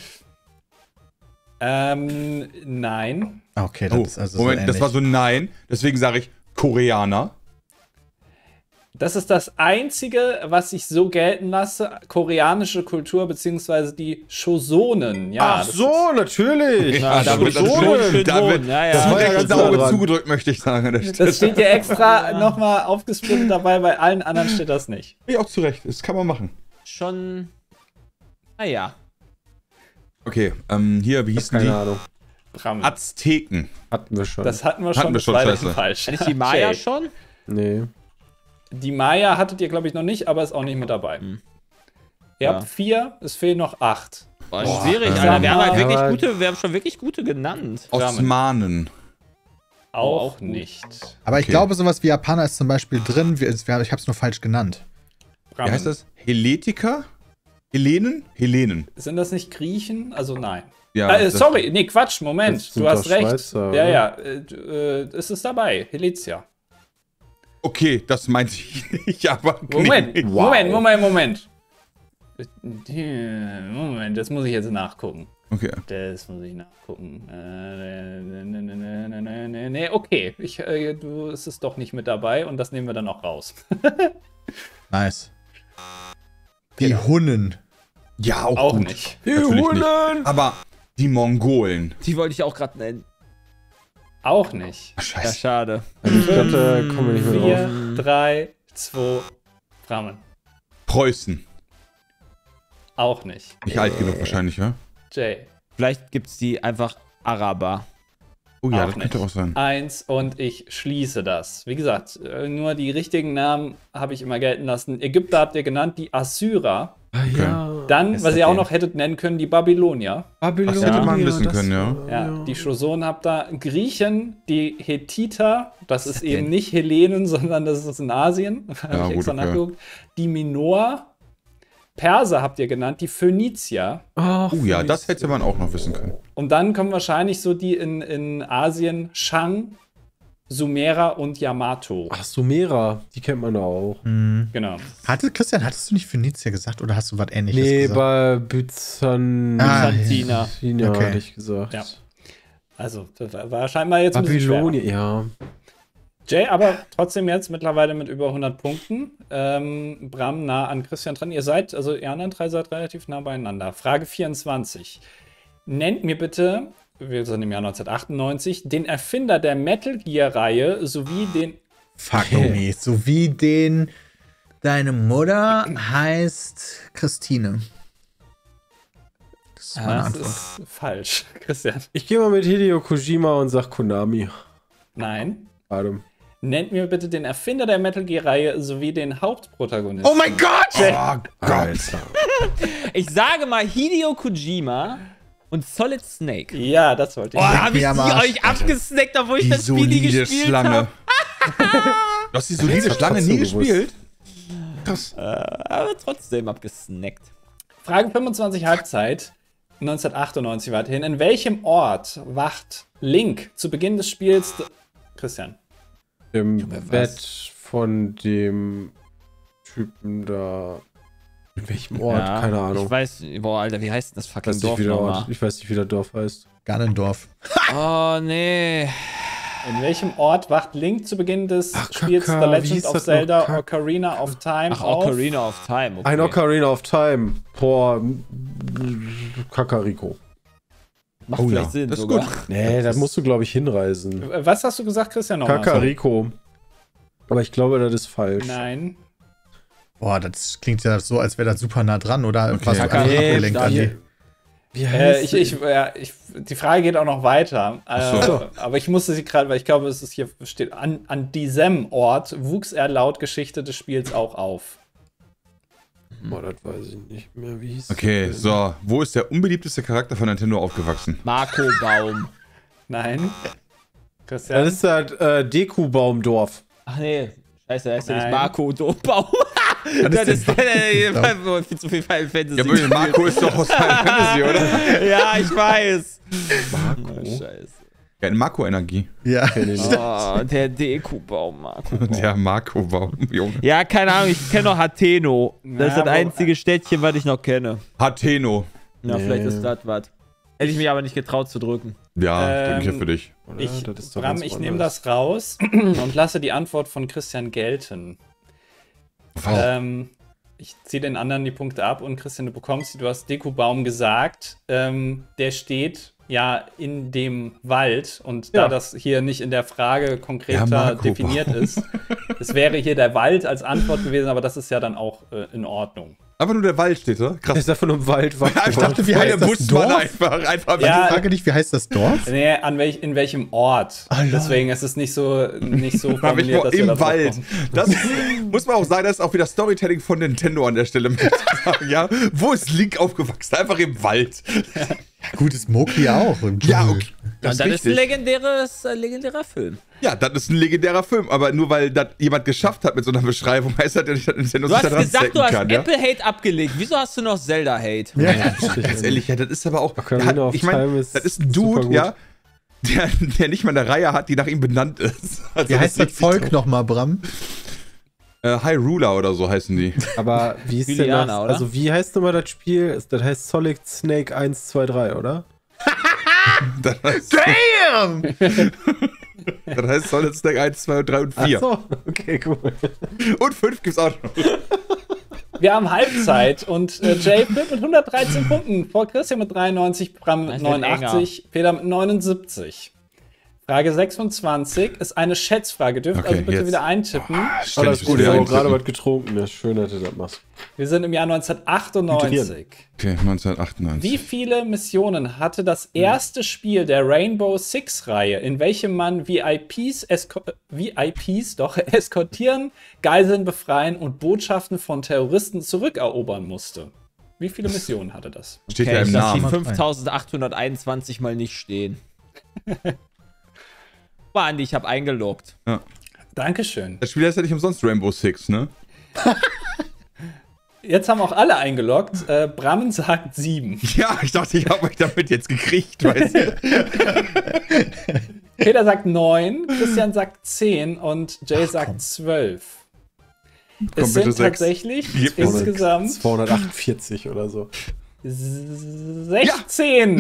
A: Ähm, nein.
B: Okay, das
E: Oh,
B: ist also so
E: Moment, das
B: ähnlich.
E: war so ein Nein. Deswegen sage ich Koreaner.
A: Das ist das Einzige, was ich so gelten lasse. Koreanische Kultur, beziehungsweise die Shosonen. Ja,
D: Ach
A: das
D: so, natürlich.
C: Ja, da wird
D: so
C: schon schön
E: da wird-
C: wohnen. Ja,
D: das
C: ja.
D: war ja
E: Direkt
D: ganz nah
E: Auge
D: dran.
E: zugedrückt, möchte ich sagen. Das
A: Ist, das steht ja extra nochmal aufgesplittet dabei, bei allen anderen steht das nicht.
E: ja auch zurecht. Das kann man machen.
C: Schon. Naja.
E: Okay, ähm, hier, wie hießen
D: Keine
E: die?
D: Ahnung.
A: Bram.
E: Azteken.
D: Hatten wir schon.
A: Das hatten wir schon,
E: Hatten wir
A: das
E: schon,
A: war leider
E: scheiße.
A: falsch.
C: Hatte ich die Maya
A: Jay.
C: schon?
D: nee.
A: Die Maya hattet ihr, glaube ich, noch nicht, aber ist auch nicht mit dabei.
C: Hm.
A: Ihr
C: Ja.
A: habt vier, es fehlen noch acht.
C: Boah,
E: Boah,
C: schwierig,
E: ähm,
C: Alter. Wir haben halt
D: Ja,
C: wirklich
D: aber-
C: gute, wir haben schon wirklich gute genannt.
E: Osmanen.
A: Auch,
C: auch gut.
A: nicht.
B: Aber ich
E: Okay.
B: glaube, sowas wie Japaner ist zum Beispiel drin. Wir, wir, ich habe es nur falsch genannt.
A: Bram,
E: Wie heißt das? Heletiker? Hellenen? Hellenen.
A: Sind das nicht Griechen? Also nein.
E: Ja,
A: äh,
E: das-
A: sorry, nee, Quatsch, Moment.
D: Das sind
A: Du hast
D: doch
A: recht.
D: Schweizer,
A: ja,
D: oder?
A: ja, äh, äh, es ist dabei. Helvetia.
E: Okay, das meinte ich nicht, aber.
A: Moment,
E: nee.
A: Moment, Moment, Moment. Moment, das muss ich jetzt nachgucken.
E: Okay.
A: Das muss ich nachgucken. Äh, ne, ne, ne, ne, ne, ne, ne, ne, okay, ich, äh, du, es ist doch nicht mit dabei und das nehmen wir dann auch raus.
B: Nice. Die Hunnen.
E: Ja, auch,
A: Auch
E: gut.
A: nicht.
E: Natürlich nicht. Aber die Mongolen.
C: Die wollte ich auch gerade nennen.
A: Auch nicht.
E: Ach,
C: Ja,
E: scheiße.
C: schade.
D: Also ich glaube, da kommen wir nicht mehr drauf.
A: vier, drei, zwei, Rahmen.
E: Preußen.
A: Auch nicht.
E: Nicht alt genug wahrscheinlich, ja?
A: Jay.
C: Vielleicht gibt's die einfach Araber.
E: Oh ja,
A: Auch
E: das könnte
A: nicht.
E: auch sein.
A: Eins und ich schließe das. Wie gesagt, äh, nur die richtigen Namen habe ich immer gelten lassen. Ägypter habt ihr genannt, die Assyrer.
D: Ah, ja.
A: Dann,
C: Ist
A: was
C: das
A: ihr auch
C: denn?
A: noch hättet nennen können, die Babylonier.
D: Babylon.
E: Das hätte man wissen
D: das-
E: können, ja.
A: Ja, die Chosonen habt da. Griechen, die Hethiter, das ist
C: das
A: eben
C: denn?
A: nicht Hellenen, sondern das ist in Asien. Habe
E: Ja,
A: ich
E: gut,
A: extra
E: okay.
A: nachgeguckt. Die Minoer. Perser habt ihr genannt, die Phönizier.
D: Ach,
E: Oh ja, das hätte man auch noch wissen können.
A: Und dann kommen wahrscheinlich so die in, in Asien Shang, Sumerer und Yamato.
D: Ach, Sumera, die kennt man auch.
B: Hm.
A: Genau.
B: Hatte, Christian, hattest du nicht Phönizier gesagt oder hast du was ähnliches
D: Nee,
B: gesagt?
D: bei Byzan
B: Ah,
C: Byzantiner.
D: China
B: Okay.
D: hatte ich gesagt.
A: Ja. Also, das war war scheinbar jetzt ein bisschen schwerer.
D: Babylonien, ja.
A: Jay, aber trotzdem jetzt mittlerweile mit über hundert Punkten. Ähm, Bram nah an Christian dran. Ihr seid, also ihr anderen drei seid relativ nah beieinander. Frage vierundzwanzig. Nennt mir bitte, wir sind im Jahr neunzehnhundertachtundneunzig, den Erfinder der Metal Gear-Reihe sowie den.
B: Fuck me. So wie den. Deine Mutter heißt Christine. Das ist meine
A: Das
B: Antwort.
A: ist falsch, Christian.
D: Ich gehe mal mit Hideo Kojima und sag Konami.
A: Nein.
D: Adam.
A: Nennt mir bitte den Erfinder der Metal Gear-Reihe sowie den Hauptprotagonisten.
B: Oh mein Gott!
E: Oh Gott.
C: Ich sage mal Hideo Kojima und Solid Snake.
A: Ja, das wollte ich.
C: Oh,
A: sagen.
C: hab ich
B: mir am
C: die
B: Arsch.
C: euch abgesnackt, obwohl ich
E: Die
C: das Spiel nie
E: solide
C: gespielt
E: Schlange.
C: habe.
E: Du hast die solide
D: Das hat
E: Schlange
D: trotzdem
E: nie
D: gewusst.
E: gespielt? Krass.
C: Aber trotzdem abgesnackt.
A: Frage fünfundzwanzig Halbzeit. neunzehnhundertachtundneunzig weiterhin. In welchem Ort wacht Link zu Beginn des Spiels? Christian.
D: Im
C: wer
D: Bett
C: weiß.
D: von dem Typen da. In welchem Ort?
C: Ja,
D: Keine Ahnung.
C: Ich weiß, boah, Alter, wie heißt denn das
D: Ich
C: fucking
D: weiß, nicht,
C: Dorf
D: wie der
C: nochmal?
D: Ort, ich weiß nicht, wie der Dorf heißt.
B: Ganondorf.
C: Oh, nee.
A: In welchem Ort wacht Link zu Beginn des
D: Ach,
A: Spiels
D: Kaka,
A: The
D: wie
A: Legend
D: hieß
A: of
D: das
A: Zelda
D: noch? Kaka.
A: Ocarina of Time
C: Ach,
A: auf?
C: Ocarina of Time. Okay.
D: Ein Ocarina of Time. Boah. m- Kakariko.
C: Macht
E: Oh
C: vielleicht
E: ja,
C: Sinn
E: das ist
C: sogar.
E: gut.
D: Nee, da musst du, glaube ich, hinreisen.
A: Was hast du gesagt, Christian? Nochmal?
D: Kakariko. Aber ich glaube, das ist falsch.
A: Nein.
B: Boah, das klingt ja so, als wäre das super nah dran, oder?
E: Okay.
B: Was du einfach
C: Nee,
B: abgelenkt, Andi?
D: Wie
A: Äh,
D: heißt
A: ich, ich, ja, ich, die Frage geht auch noch weiter. Äh,
E: so.
A: Aber ich musste sie gerade, weil ich glaube, es ist hier steht, an, an diesem Ort wuchs er laut Geschichte des Spiels auch auf.
D: Boah, das weiß ich nicht mehr. Wie hieß
E: Okay,
D: das?
E: so. Wo ist der unbeliebteste Charakter von Nintendo aufgewachsen?
C: Marco Baum.
A: Nein. Christian?
D: Das ist das äh, Deku-Baumdorf.
C: Ach nee. Scheiße, da ist ja nicht
A: Nein.
C: Marco Baum. Das ist der, viel zu viel Final Fantasy.
E: Ja, wirklich, Marco ist doch aus Final Fantasy, oder?
C: Ja, ich weiß.
E: Marco?
C: Oh, scheiße.
E: Ja, eine Marco-Energie.
B: Ja.
C: Oh, der Deku-Baum, Marco.
E: Der Marco-Baum, Junge.
C: Ja, keine Ahnung, ich kenne noch Hateno. Das ist
A: Ja,
C: das
A: aber-
C: einzige Städtchen, was ich noch kenne.
E: Hateno.
C: Ja,
D: Nee.
C: vielleicht ist das was. Hätte ich mich aber nicht getraut zu drücken.
E: Ja,
A: Ähm,
E: drück ich ja für dich.
D: Oder?
A: Ich,
D: Das ist doch
A: Bram,
D: ganz
A: ich
D: woanders.
A: nehme das raus und lasse die Antwort von Christian gelten.
E: Wow.
A: Ähm, ich ziehe den anderen die Punkte ab und Christian, du bekommst sie. Du hast Deku-Baum gesagt. Ähm, der steht ja in dem Wald und da
D: Ja.
A: das hier nicht in der Frage
E: Ja,
A: konkreter
E: Marco
A: definiert ist, es wäre hier der Wald als Antwort gewesen, aber das ist ja dann auch äh, in Ordnung.
E: Einfach nur der Wald steht da.
D: Der
E: Krass.
D: ist einfach nur im Wald. Wald
B: Ich dachte, wie heißt das
E: muss man
B: Dorf?
E: einfach, einfach
A: Ja.
B: Ich frage dich, wie heißt das Dorf?
A: Nee, an welch, in welchem Ort.
B: Ah, lol.
A: Deswegen ist es nicht so, nicht so
E: Hab ich
A: formuliert,
E: mal
A: dass wir
E: im
A: da drauf
E: Wald.
A: kommen.
E: Das muss man auch sagen, das ist auch wieder Storytelling von Nintendo an der Stelle. Mit sagen, ja, wo ist Link aufgewachsen? Einfach im Wald.
B: Ja, gut, ist Moki auch. Im
E: Ja,
B: Dschungel.
E: okay. Das
C: Und
E: ist
C: das ist ein
E: richtig.
C: legendäres, äh, legendärer Film.
E: Ja, das ist ein legendärer Film, aber nur weil das jemand geschafft hat mit so einer Beschreibung, heißt das ja nicht, dass Nintendo
C: Du
E: sich
C: hast
E: daran
C: gesagt,
E: stecken
C: du hast
E: kann, ja?
C: Apple-Hate abgelegt. Wieso hast du noch Zelda-Hate?
B: Ja.
E: Ganz ehrlich, ja, das ist aber auch.
D: Ocarina
E: der hat-
D: of
E: ich meine,
D: Time ist
E: das ist ein
D: super
E: Dude,
D: gut.
E: ja, der, der nicht mal eine Reihe hat, die nach ihm benannt ist. Also
B: Wie heißt das
E: liegt
B: Volk
E: nicht
B: nochmal, Bram?
E: drauf. Äh, High Ruler oder so heißen die.
D: Aber wie ist denn
C: Juliana,
D: das?
C: oder?
D: Also, wie heißt nochmal das Spiel? Das heißt Solid Snake eins, zwei, drei, oder?
E: Das heißt,
B: Damn!
E: das heißt Solid Snake eins, zwei, drei und vier.
D: Ach so, okay, cool.
E: Und fünf gibt's auch noch.
A: Wir haben Halbzeit und äh, Jay führt mit hundertdreizehn Punkten vor Christian mit dreiundneunzig, Bram mit
C: Das wird
A: neunundachtzig, Peter mit neunundsiebzig. Frage sechsundzwanzig ist eine Schätzfrage. Dürft
E: Okay,
A: also bitte
E: jetzt.
A: wieder eintippen.
D: Alles
E: Ständig
D: gut,
E: wieder
D: ich habe auch gerade
E: eintippen.
D: was getrunken. Das ist schön, dass du das machst.
A: Wir sind im Jahr neunzehnhundertachtundneunzig.
E: Okay, neunzehnhundertachtundneunzig.
A: Wie viele Missionen hatte das erste Spiel der Rainbow Six-Reihe, in welchem man V I Ps, esko V I Ps doch, eskortieren, Geiseln befreien und Botschaften von Terroristen zurückerobern musste? Wie viele Missionen hatte das?
E: Steht
C: Okay,
E: ja im
C: ich lasse die
E: Namen.
C: fünftausendachthunderteinundzwanzig mal nicht stehen. War Andi, ich habe eingeloggt.
E: Ja.
A: Dankeschön.
E: Das Spiel heißt ja nicht umsonst Rainbow Six, ne?
A: Jetzt haben auch alle eingeloggt. Äh, Brammen sagt sieben.
E: Ja, ich dachte, ich habe euch damit jetzt gekriegt, weißt du?
A: Peter sagt neun, Christian sagt zehn und Jay sagt zwölf. Es
E: bitte
A: sind
E: sechs.
A: tatsächlich
E: Gib mir
A: insgesamt
D: zweihundertachtundvierzig oder so.
A: sechzehn.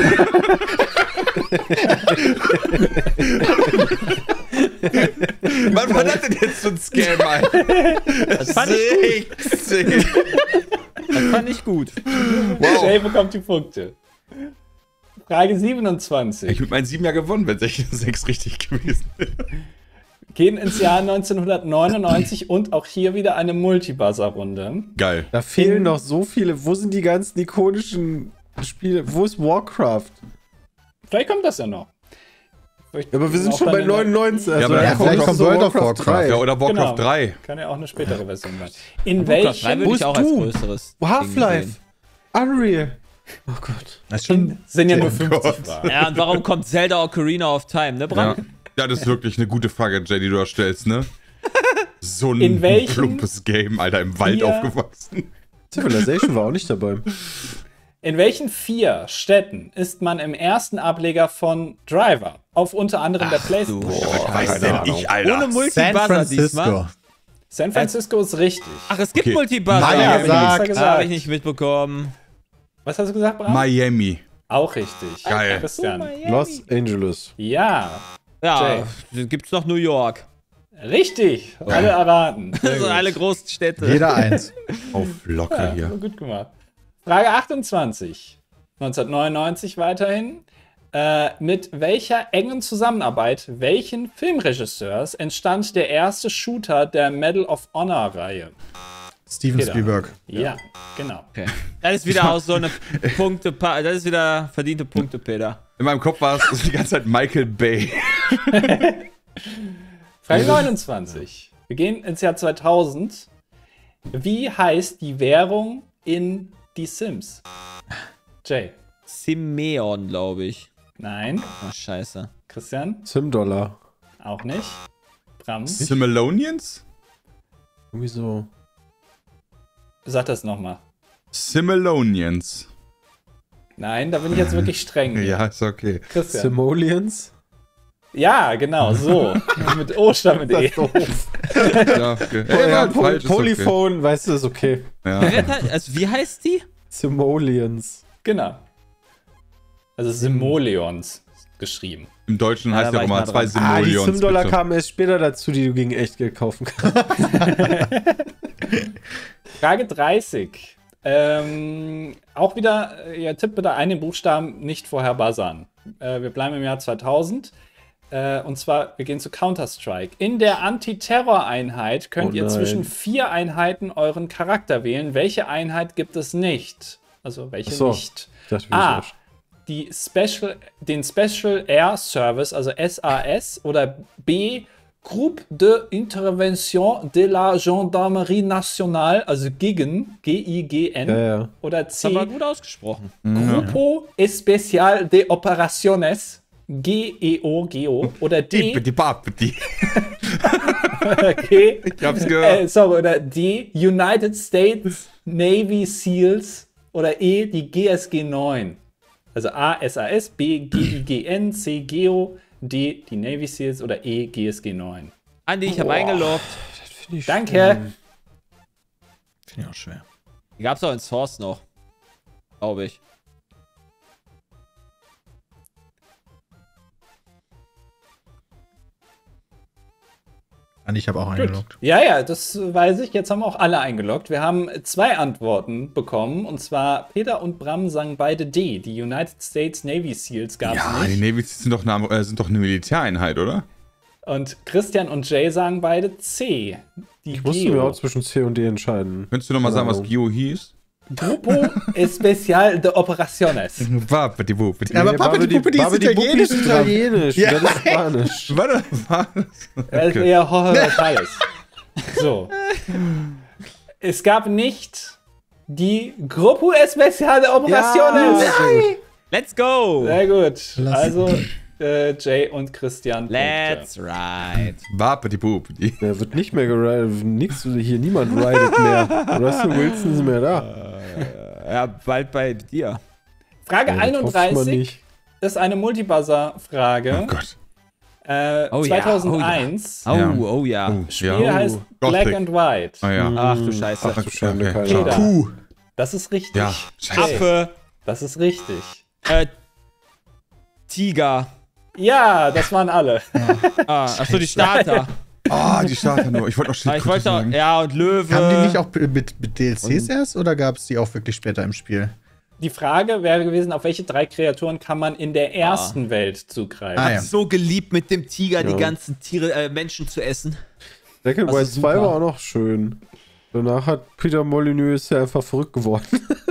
E: Wann war das denn jetzt so ein Scam, Alter?
C: Das fand ich gut.
E: sechzehn.
C: Das fand ich gut.
E: Wow.
A: Jay bekommt die Punkte. Frage siebenundzwanzig.
E: Ich mit meinen sieben ja gewonnen, wenn sechs richtig gewesen wäre.
A: Gehen ins Jahr neunzehnhundertneunundneunzig und auch hier wieder eine Multibuzzer-Runde.
E: Geil.
D: Da fehlen noch so viele. Wo sind die ganzen ikonischen Spiele? Wo ist Warcraft?
A: Vielleicht kommt das ja noch. Vielleicht
D: Ja, aber wir sind
A: auch
D: schon
A: dann
D: bei
A: in der-
D: neunundneunzig.
E: Ja, aber
B: Ja,
E: dann
B: vielleicht
E: kommt
B: kommt
D: so
B: World of Warcraft.
D: drei.
E: Ja, oder Warcraft
A: Genau.
E: drei.
A: Kann ja auch eine spätere Version sein. In
C: Warcraft drei
A: welchem
C: würde ich
D: Wo
C: auch
D: bist
C: als
D: du?
C: größeres. Ding
D: Half-Life.
C: sehen.
D: Unreal. Oh Gott.
B: Das ist schon.
A: sind ja nur
E: Oh
A: fünfzig
E: Gott.
A: Fragen.
C: Ja, und warum kommt Zelda Ocarina of Time, ne,
E: Ja.
C: Bram?
E: ja, das ist wirklich eine gute Frage, Jay, die du da stellst, ne? So ein
A: In welchem
E: plumpes Game, Alter, im Wald
A: Vier-
E: aufgewachsen.
D: Civilization war auch nicht dabei.
A: In welchen vier Städten ist man im ersten Ableger von Driver? Auf unter anderem der PlayStation.
E: Was weiß denn ich, Alter?
C: Ohne
B: San
C: Multibuzzer diesmal.
B: Francisco.
A: San Francisco ist richtig.
C: Ach, es gibt
E: Okay.
C: Multibuzzer.
B: Nein,
A: Ja,
B: er
A: hab ich extra
B: sagt-
A: gesagt.
C: Habe ich nicht mitbekommen.
A: Was hast du gesagt, Bram?
E: Miami.
A: Auch richtig.
E: Geil.
A: Christian.
D: Los Angeles.
A: Ja,
C: Ja, gibt's noch New York.
A: richtig. Alle erraten. Sehr
C: Das sind
A: gut.
C: alle großen Städte.
B: Jeder eins.
E: Auf locker
A: Ja,
E: hier.
A: gut gemacht. Frage achtundzwanzig. neunzehnhundertneunundneunzig weiterhin. Äh, mit welcher engen Zusammenarbeit welchen Filmregisseurs entstand der erste Shooter der Medal of Honor-Reihe?
B: Steven
A: Peter.
B: Spielberg.
A: Ja, genau.
C: Okay. Das ist wieder aus so eine Punkte, das ist wieder verdiente Punkte, Peter.
E: In meinem Kopf war es die ganze Zeit Michael Bay.
A: Frage neunundzwanzig. Wir gehen ins Jahr zweitausend. Wie heißt die Währung in Die Sims? Jay.
C: Simeon, glaube ich.
A: Nein.
C: Ach, scheiße.
A: Christian?
D: Sim-Dollar.
A: Auch nicht. Bram?
E: Similonians?
D: Irgendwie so.
A: Sag das nochmal.
E: Similonians.
A: Nein, da bin ich jetzt wirklich streng.
E: Ja, ist okay.
A: Christian.
D: Simoleons?
A: Ja, genau, so. mit O statt mit E.
E: Ja, okay.
D: Oh, ja,
E: war falsch, ist okay.
D: Polyphone, weißt du, ist okay.
E: Ja.
C: Also, wie heißt die?
D: Simoleons.
A: Genau. Also Simoleons geschrieben.
E: Im Deutschen
C: Ja,
E: heißt
C: da
E: ja auch
C: war
E: immer
C: ich nah
E: zwei
C: dran.
D: Ah, die
E: Simoleons.
D: Sim-Dollar
E: bitte.
D: kamen erst später dazu, die du gegen Echtgeld kaufen kannst.
A: Frage dreißig. Ähm, auch wieder, äh, ihr tippt bitte einen Buchstaben nicht vorher buzzern. Äh, wir bleiben im Jahr zweitausend. Äh, und zwar, wir gehen zu Counter-Strike. In der Antiterror-Einheit könnt
D: Oh
A: ihr
D: nein.
A: zwischen vier Einheiten euren Charakter wählen. Welche Einheit gibt es nicht? Also welche
D: Ach so.
A: nicht?
D: Ich dachte, wir
A: A.
D: sind
A: Die Special, den Special Air Service, also S A S, oder B. Groupe de Intervention de la Gendarmerie Nationale, also GIGN, G I G N,
D: Ja, ja.
A: oder
C: Das ist aber
A: C.
C: gut ausgesprochen.
A: Grupo Especial de Operaciones, G E O G O, oder D.
E: Die Babdi.
A: G,
E: Ich hab's
A: äh,
E: gehört.
A: sorry, oder D. United States Navy SEALs, oder E. die G S G neun. Also A, S A S, B, G I G N, C, Geo, D, die Navy SEALs oder E, G S G neun.
C: Andi, ich habe eingeloggt.
D: Finde ich
A: Danke.
D: schön.
B: Finde ich auch schwer.
C: Die gab's auch in Source noch. Glaube ich.
B: Und ich habe auch eingeloggt.
A: Ja, ja, das weiß ich. Jetzt haben wir auch alle eingeloggt. Wir haben zwei Antworten bekommen. Und zwar Peter und Bram sagen beide D. Die United States Navy SEALs gab es
E: Ja, die
A: nicht.
E: Navy sind doch eine, äh, sind doch eine Militäreinheit, oder?
A: Und Christian und Jay sagen beide C. Die
D: Ich musste mir
A: Geo.
D: auch zwischen C und D entscheiden.
E: Könntest du noch mal sagen, was
D: Genau.
E: Geo hieß?
A: Grupo Especial de Operaciones.
E: Babdi, Babdi.
B: Ja, aber
D: Nee,
B: Papa, die Puppe, die ist
D: Babidi Buppi
B: italienisch.
D: ist italienisch.
B: Ja.
D: Das ist Spanisch.
E: Warte, was?
A: Das ist eher Horror-Tales. So. Es gab nicht die Grupo Especial de Operaciones.
D: Ja.
C: Let's go!
A: Sehr gut.
B: Lass-
A: Also äh, Jay und Christian.
C: Let's ride.
E: Babdi, Babdi.
D: Der wird nicht mehr geridet. Nix, hier niemand ridet mehr. Russell Wilson ist mehr da.
C: Ja, bald bei dir.
A: Frage
D: Ja, das hofft man
A: einunddreißig
D: nicht.
A: ist eine Multibuzzer-Frage.
E: Oh Gott.
A: Äh,
C: Oh ja,
A: zweitausendeins.
C: Oh,
E: Ja.
C: oh ja.
E: Oh,
A: Spiel
E: ja.
A: heißt
E: Gothic.
A: Black and White.
E: Ah ja.
C: Ach du Scheiße.
D: Ach du Schande,
E: Okay.
D: keine
A: Peter.
D: Ahnung.
B: Puh.
A: Das ist richtig.
E: Ja, scheiße.
C: Affe.
A: Das ist richtig.
C: Äh, Tiger.
A: Ja, das waren alle.
C: Ah, achso, die Starter.
E: Ah, die Starter nur. Ich wollte noch
C: Ah, ich
E: Schildkröte
C: wollte auch,
E: sagen.
C: ja, und Löwe.
B: Haben die nicht auch mit, mit D L Cs erst oder gab es die auch wirklich später im Spiel?
A: Die Frage wäre gewesen, auf welche drei Kreaturen kann man in der ersten Welt zugreifen?
B: Ah, ja.
C: so geliebt, mit dem Tiger
D: Ja.
C: die ganzen Tiere, äh, Menschen zu essen.
D: Black and
C: Das
D: White
C: ist
D: zwei
C: super.
D: war auch noch schön. Danach hat Peter Molyneux ja einfach verrückt geworden.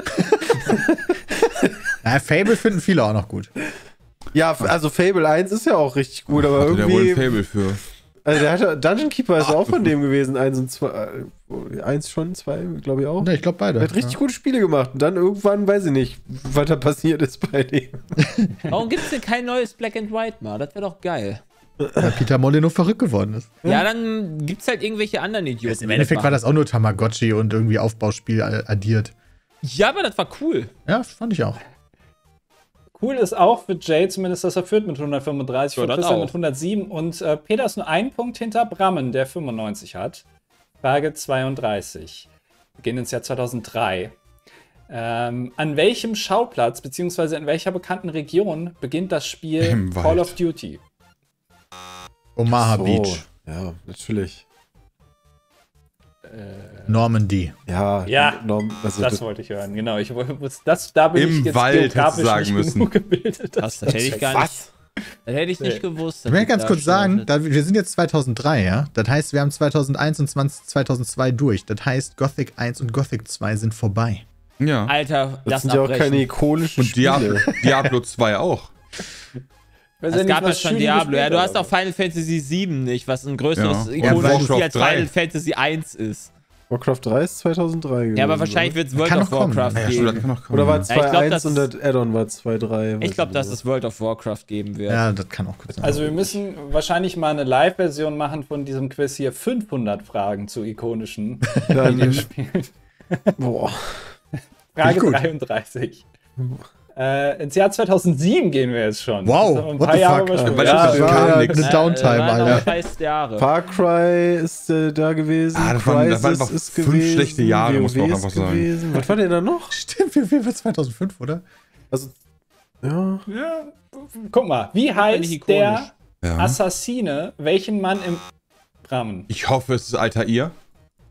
B: Ja, Fable finden viele auch noch gut.
D: Ja, also Fable eins ist ja auch richtig gut, aber
E: Hatte der wohl ein
D: irgendwie.
E: Fable für.
D: Also der hatte, Dungeon Keeper ist auch von dem gewesen. Eins und zwei. äh, Eins schon, zwei, glaube ich auch.
B: Ja, ich glaube beide.
D: Er hat richtig gute Spiele gemacht. Und dann irgendwann, weiß ich nicht, was da passiert ist bei dem.
C: Warum gibt es denn kein neues Black and White mal? Das wäre doch geil.
B: Ja, weil Peter Molyneux verrückt geworden ist.
C: Ja, dann gibt es halt irgendwelche anderen Idioten.
B: Im Endeffekt war das auch nur Tamagotchi und irgendwie Aufbauspiel addiert.
C: Ja, aber das war cool.
B: Ja, fand ich auch.
A: Cool ist auch für Jay zumindest, dass er führt mit hundertfünfunddreißig,
C: Ja,
A: für
C: das
A: Christian
C: auch.
A: mit hundertsieben und äh, Peter ist nur ein Punkt hinter Brammen, der fünfundneunzig hat. Frage zweiunddreißig. Wir gehen ins Jahr zweitausenddrei. Ähm, an welchem Schauplatz beziehungsweise in welcher bekannten Region beginnt das Spiel
E: Im
A: Call
E: Wald.
A: of Duty?
B: Omaha
D: So.
B: Beach.
D: Ja, natürlich.
B: Normandy.
D: Ja,
A: Ja,
D: Norm, also
A: Das
D: das,
A: wollte ich hören, genau. Ich, wollte- das, da bin
E: Im
A: ich jetzt
E: Wald hättest du
A: geografisch
E: sagen
A: nicht
E: müssen.
A: genug gebildet.
C: Das, das hätte ich gar nicht.
D: Was?
C: Das hätte ich nicht
A: Nee.
C: gewusst.
B: Ich will ganz
C: dass
B: kurz
C: da
B: sagen,
C: steht.
B: da, wir sind jetzt zweitausenddrei, ja? Das heißt, wir haben zweitausendeins und zwanzig zweitausendzwei durch. Das heißt, Gothic eins und Gothic zwei sind vorbei.
E: Ja.
C: Alter,
D: das
C: das
D: sind ja auch
C: abbrechen.
D: keine ikonischen
E: Und Diablo,
D: Spiele.
E: Diablo zwei auch.
A: Weiß
C: Es
A: ja
C: gab
A: nicht,
C: ja
A: was
C: schon
A: Julie
C: Diablo.
A: gespielt
C: Ja, du
A: hat,
C: hast auch
A: aber-
C: Final Fantasy sieben nicht, was ein größeres
E: Ja.
C: ikonisches
E: Warcraft
C: Spiel als
E: drei.
C: Final Fantasy eins ist.
D: Warcraft drei ist zweitausenddrei gewesen.
C: Ja, aber wahrscheinlich wird es World
B: Kann
C: of
B: noch kommen.
C: Warcraft
B: Ja,
E: Ja, stimmt, das
C: geben.
E: kann noch kommen.
D: Oder war
E: ja.
D: zwei
C: Ja, ich glaub,
D: eins
C: das-
D: und das Add-on war zwei drei.
C: Ich glaube, dass es World of Warcraft geben wird.
B: Ja, das kann auch gut sein.
A: Also wir müssen wahrscheinlich mal eine Live-Version machen von diesem Quiz hier. fünfhundert Fragen zu ikonischen
D: Dann,
A: Videospielen.
D: boah.
A: Frage
B: gut.
A: dreiunddreißig. Äh, ins Jahr zweitausendsieben gehen wir jetzt schon.
B: Wow,
A: Also ein
B: what
A: paar
B: the
A: Jahre
B: fuck?
A: übersprungen.
E: Weil
A: Ja,
E: das
B: das
E: kam
B: war
E: nix.
B: eine Downtime,
C: äh, waren
B: Alter.
C: noch scheiß Jahre.
D: Far Cry ist äh, da gewesen.
E: Ah, das waren- das waren
D: Crysis
E: einfach
D: ist
E: fünf
D: gewesen.
E: schlechte Jahre, muss man auch
D: WoW
E: einfach
D: ist
E: sagen.
D: gewesen. Was war denn da noch?
B: Stimmt, wir wir zweitausendfünf, oder?
D: Also, ja.
A: Ja, guck mal, wie
C: nicht
A: heißt
C: ikonisch.
A: der
E: Ja.
A: Assassine, welchen Mann im Rahmen?
E: Ich hoffe, es ist Altair.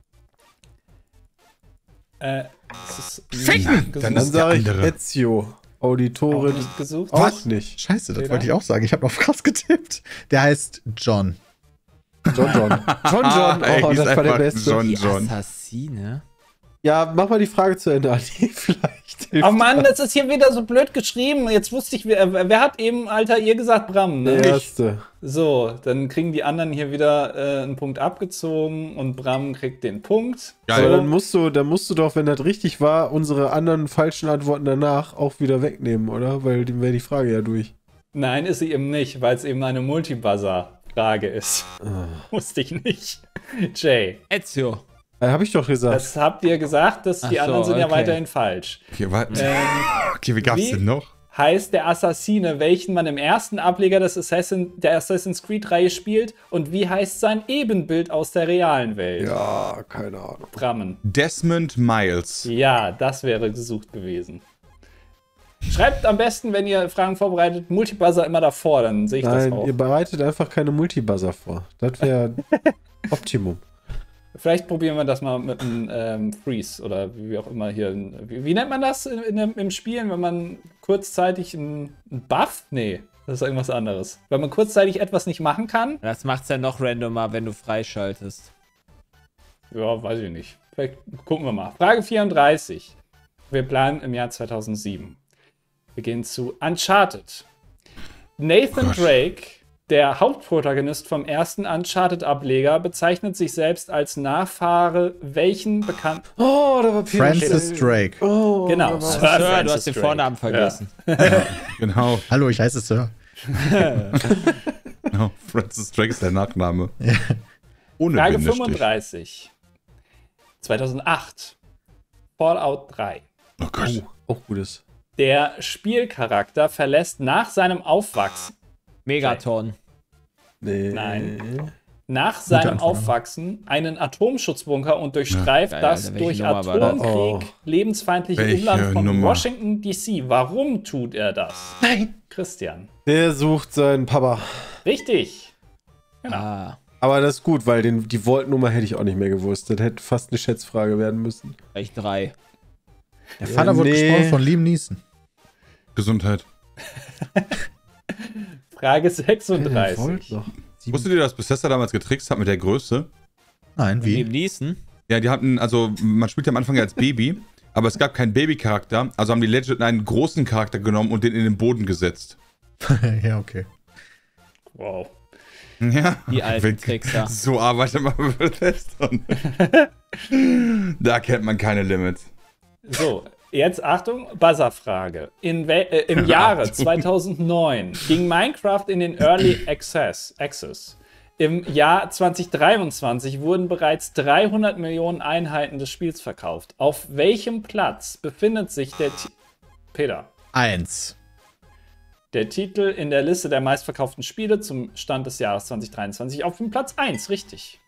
A: Äh, es ist
E: Ficken!
A: nicht
E: Dann
D: Dann
E: ist der
D: sage ich
E: andere.
D: Ezio. Auditorin.
A: Auch nicht gesucht?
D: Auch
B: Was?
D: nicht.
B: Scheiße, das
A: Peter?
B: wollte ich auch sagen. Ich habe noch krass getippt. Der heißt John.
D: John John. John John.
E: Ey,
D: Oh,
E: ist
D: das war der
E: einfach
D: Beste.
E: John
C: Die
E: John.
C: Assassine?
D: Ja, mach mal die Frage zu Ende, Adi. Vielleicht hilft
A: Oh Mann, das ist hier wieder so blöd geschrieben. Jetzt wusste ich, wer, wer hat eben, Alter, ihr gesagt, Bram, ne?
D: der Erste.
A: So, dann kriegen die anderen hier wieder äh, einen Punkt abgezogen und Bram kriegt den Punkt.
E: Geil.
D: Aber
A: So,
D: dann musst du, dann musst du doch, wenn das richtig war, unsere anderen falschen Antworten danach auch wieder wegnehmen, oder? Weil dann wäre die Frage ja durch.
A: nein, ist sie eben nicht, weil es eben eine Multibuzzer-Frage ist. Wusste ich nicht. Jay,
C: Ezio.
D: Äh, hab ich doch gesagt.
A: das habt ihr gesagt, dass die
C: Ach so,
A: anderen sind ja
C: okay.
A: weiterhin falsch.
E: Okay, warte.
A: Ähm,
E: Okay, wie gab's
A: wie-
E: denn noch?
A: heißt der Assassine, welchen man im ersten Ableger des Assassin, der Assassin's Creed-Reihe spielt, und wie heißt sein Ebenbild aus der realen Welt?
D: Ja, keine Ahnung.
A: Brammen.
E: Desmond Miles.
A: Ja, das wäre gesucht gewesen. Schreibt am besten, wenn ihr Fragen vorbereitet, Multibuzzer immer davor, dann sehe ich
D: Nein,
A: das auch.
D: ihr bereitet einfach keine Multibuzzer vor. Das wäre Optimum.
A: Vielleicht probieren wir das mal mit einem ähm, Freeze oder wie auch immer hier. Wie, wie nennt man das in, in, dem- im Spielen, wenn man kurzzeitig einen Buff? Nee, das ist irgendwas anderes. Wenn man kurzzeitig etwas nicht machen kann?
C: Das macht's ja noch randomer, wenn du freischaltest.
A: Ja, weiß ich nicht. Vielleicht gucken wir mal. Frage vierunddreißig. Wir planen im Jahr zweitausendsieben. Wir gehen zu Uncharted. Nathan
E: Gott.
A: Drake, der Hauptprotagonist vom ersten Uncharted-Ableger, bezeichnet sich selbst als Nachfahre welchen bekannten...
D: Oh, da war Peter
B: Francis
D: Schell.
B: Drake.
D: Oh,
A: Genau,
D: da war-
A: Sir
C: Sir, du
A: Francis
C: hast den
A: Drake.
C: Vornamen vergessen.
E: Genau.
B: Hallo, ich heiße Sir.
E: genau. Francis Drake ist der Nachname. Ohne
A: Frage
E: Bindestrich.
A: fünfunddreißig. zweitausendacht. Fallout drei.
E: Oh Gott.
D: Oh, auch gutes.
A: Der Spielcharakter verlässt nach seinem Aufwachsen
C: Megaton.
D: Nee.
A: Nein. Nach seinem
B: Antwort.
A: Aufwachsen einen Atomschutzbunker und durchstreift
C: Ja,
A: das
C: Alter, welche
A: durch
C: Nummer war das?
A: Atomkrieg
D: Oh.
A: lebensfeindliche
E: Welche
A: Umland von
E: Nummer?
A: Washington D C. Warum tut er das? Nein. Christian.
D: Der sucht seinen Papa.
A: Richtig.
C: Ah,
D: Aber das ist gut, weil den, die Volt-Nummer hätte ich auch nicht mehr gewusst. Das hätte fast eine Schätzfrage werden müssen.
C: vielleicht drei.
B: Der Vater
D: Ja,
B: wurde
D: nee.
B: gesprochen von Liam Neeson.
E: Gesundheit.
A: Frage
D: Volt
A: sechsunddreißig.
D: noch.
E: Wusstet ihr, dass Bethesda damals getrickst hat mit der Größe?
B: Nein,
C: Wie?
B: wie?
C: Ließen?
E: Ja, die hatten, also man spielt ja am Anfang ja als Baby, aber es gab keinen Baby-Charakter, also haben die legit einen großen Charakter genommen und den in den Boden gesetzt.
B: Ja, okay.
A: Wow.
E: Ja.
C: Die alten
E: Wenn-
C: Trickser.
E: So arbeitet man mit Bethesda. Da kennt man keine Limits.
A: So, jetzt Achtung, Buzzer-Frage. In wel- äh, Im Jahre
E: Achtung.
A: zweitausendneun ging Minecraft in den Early Access. Access. Im Jahr zweitausenddreiundzwanzig wurden bereits dreihundert Millionen Einheiten des Spiels verkauft. Auf welchem Platz befindet sich der Ti- Peter?
B: Eins.
A: Der Titel in der Liste der meistverkauften Spiele zum Stand des Jahres zweitausenddreiundzwanzig auf dem Platz eins, richtig.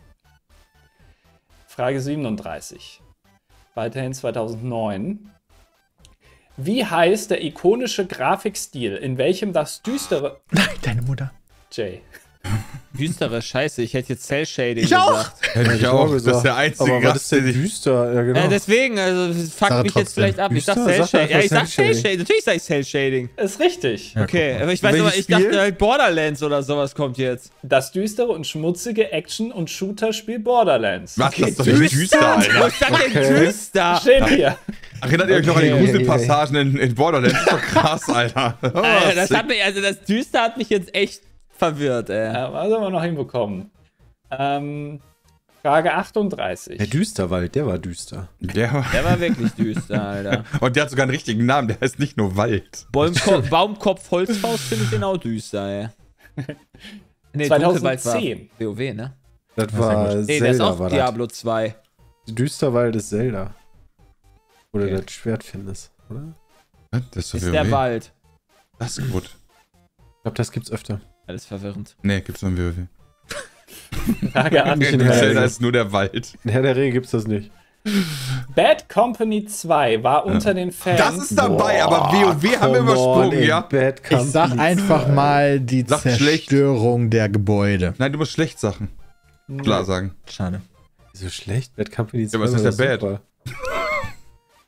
A: Frage siebenunddreißig. Weiterhin zweitausendneun. Wie heißt der ikonische Grafikstil, in welchem das düstere...
B: Nein, deine Mutter.
A: Jay.
C: Düstere Scheiße, ich hätte jetzt Cell Shading
B: Ich auch.
C: gesagt.
E: Hätte ich auch. Das ist der einzige
D: Aber was
E: Gast,
D: ist denn
E: der sich.
D: düster? Ja, genau.
C: Äh, deswegen, also das fuckt
B: Sag
C: mich
B: trotzdem.
C: jetzt vielleicht ab. Ich sag
D: Düster?
C: Cell
D: Sag
C: Shading. Ja, ich
D: einfach
C: sag Cell
D: Cell
C: Shading. Natürlich sag ich Cell Shading.
A: Ist richtig.
C: Okay, aber ich weiß
D: Welches
C: aber, ich
D: Spiel?
C: dachte halt Borderlands oder sowas kommt jetzt.
A: Das düstere und schmutzige Action- und Shooter-Spiel Borderlands.
E: Was? Das ist doch nicht düster,
C: Wo
E: Alter.
C: ist das denn
D: Okay.
C: düster?
A: Steht hier.
E: Erinnert ihr euch noch an die
D: Okay.
E: Gruselpassagen in, in Borderlands? Das ist doch krass, Alter. Oh,
C: Alter, das
E: sick.
C: hat mich, also das Düster hat mich jetzt echt verwirrt, ey.
A: Äh, was haben wir noch hinbekommen? Ähm, Frage achtunddreißig.
D: Der Düsterwald, der war düster.
E: Der war,
C: Der war wirklich düster, Alter.
E: und der hat sogar einen richtigen Namen, der heißt nicht nur Wald.
C: Baumkopf, Baumkopf Holzfaust finde ich den auch düster, ey. Nee, Dunkelwald war
A: zweitausendzehn.
C: WoW, ne?
D: Das war
C: Nee,
D: Zelda,
C: der ist auch
D: war
C: Diablo zwei.
D: das. Düsterwald ist Zelda. Oder
C: Okay.
D: das Schwert findest, oder?
E: Was? Das ist, doch
C: Ist
E: WoW.
C: der Wald.
E: Das ist gut.
D: Ich glaube, das gibt's öfter.
C: Alles verwirrend.
E: Nee, gibt's nur im WoW.
A: Frage
D: Nicht in
E: In
D: Herr der
E: Zelda
D: Ringe.
E: ist nur der Wald.
D: In Herr der Ringe gibt's das nicht.
A: Bad Company zwei war unter den Fans.
E: Das ist dabei, aber WoW haben wir
D: Come on,
E: übersprungen,
D: ey,
E: ja?
D: Bad
B: Ich sag
D: Company
B: einfach
D: zwei.
B: mal die
E: Sag schlecht.
B: Zerstörung der Gebäude.
E: Nein, du musst schlecht Sachen. Klar sagen.
B: Schade.
D: Wieso schlecht? Bad Company zwei.
E: was ist
D: war
E: der
D: doch
E: Bad?
D: super.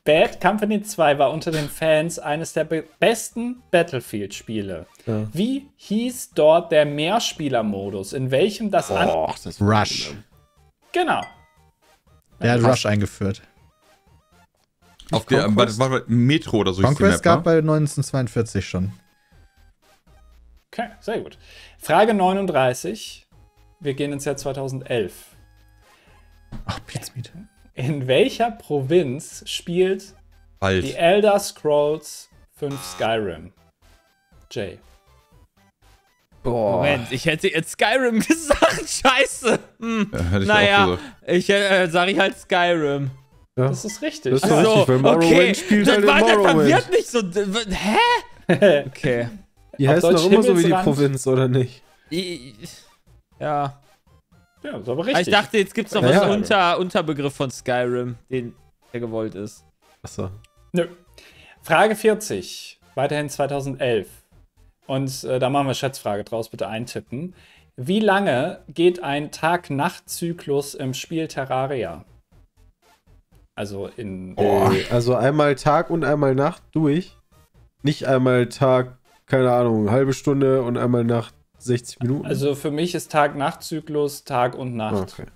A: Bad Company zwei war unter den Fans eines der be besten Battlefield-Spiele.
D: Ja.
A: Wie hieß dort der Mehrspieler-Modus, in welchem das an...
D: Och, das
B: Rush.
A: Genau.
B: Der hat Rush eingeführt.
E: Auf der,
B: Conquest?
E: warte, warte, Metro oder so hieß die
B: Conquest
E: Map,
B: gab
E: ne?
B: bei neunzehnhundertzweiundvierzig schon.
A: Okay, sehr gut. Frage neununddreißig. Wir gehen ins Jahr zweitausendelf.
B: Ach, Pizmeet.
A: In welcher Provinz spielt
E: Bald.
A: die Elder Scrolls fünf Skyrim? Jay.
D: Boah.
C: Moment, ich hätte jetzt Skyrim gesagt. Scheiße. Hm.
E: Ja, hätte ich
C: Naja,
E: auch gesagt.
C: ich äh, sag ich halt Skyrim.
D: Ja.
A: Das ist richtig.
D: Das ist
C: Ach
D: doch
C: so,
D: richtig, weil Morrowind
C: okay.
D: spielt
C: das
D: halt in
C: war, das
D: Morrowind.
C: verwirrt mich so. d- Hä? Okay.
D: Die
A: Auf
D: heißen
A: Deutsch
D: doch immer so wie die
A: Himmelsrand.
D: Provinz, oder nicht?
C: I- Ja.
A: Ja, das ist aber
C: Aber
A: richtig.
C: ich dachte, jetzt gibt's noch
D: Ja,
C: was
D: ja.
C: unter Unterbegriff von Skyrim, den der gewollt ist.
D: Achso.
A: Nö. Frage vierzig. Weiterhin zweitausendelf. Und äh, da machen wir Schätzfrage draus. Bitte eintippen. Wie lange geht ein Tag-Nacht-Zyklus im Spiel Terraria? Also in...
D: Äh, also einmal Tag und einmal Nacht durch. Nicht einmal Tag, keine Ahnung, halbe Stunde und einmal Nacht sechzig Minuten.
A: Also für mich ist Tag-Nacht-Zyklus Tag und Nacht.
D: Okay.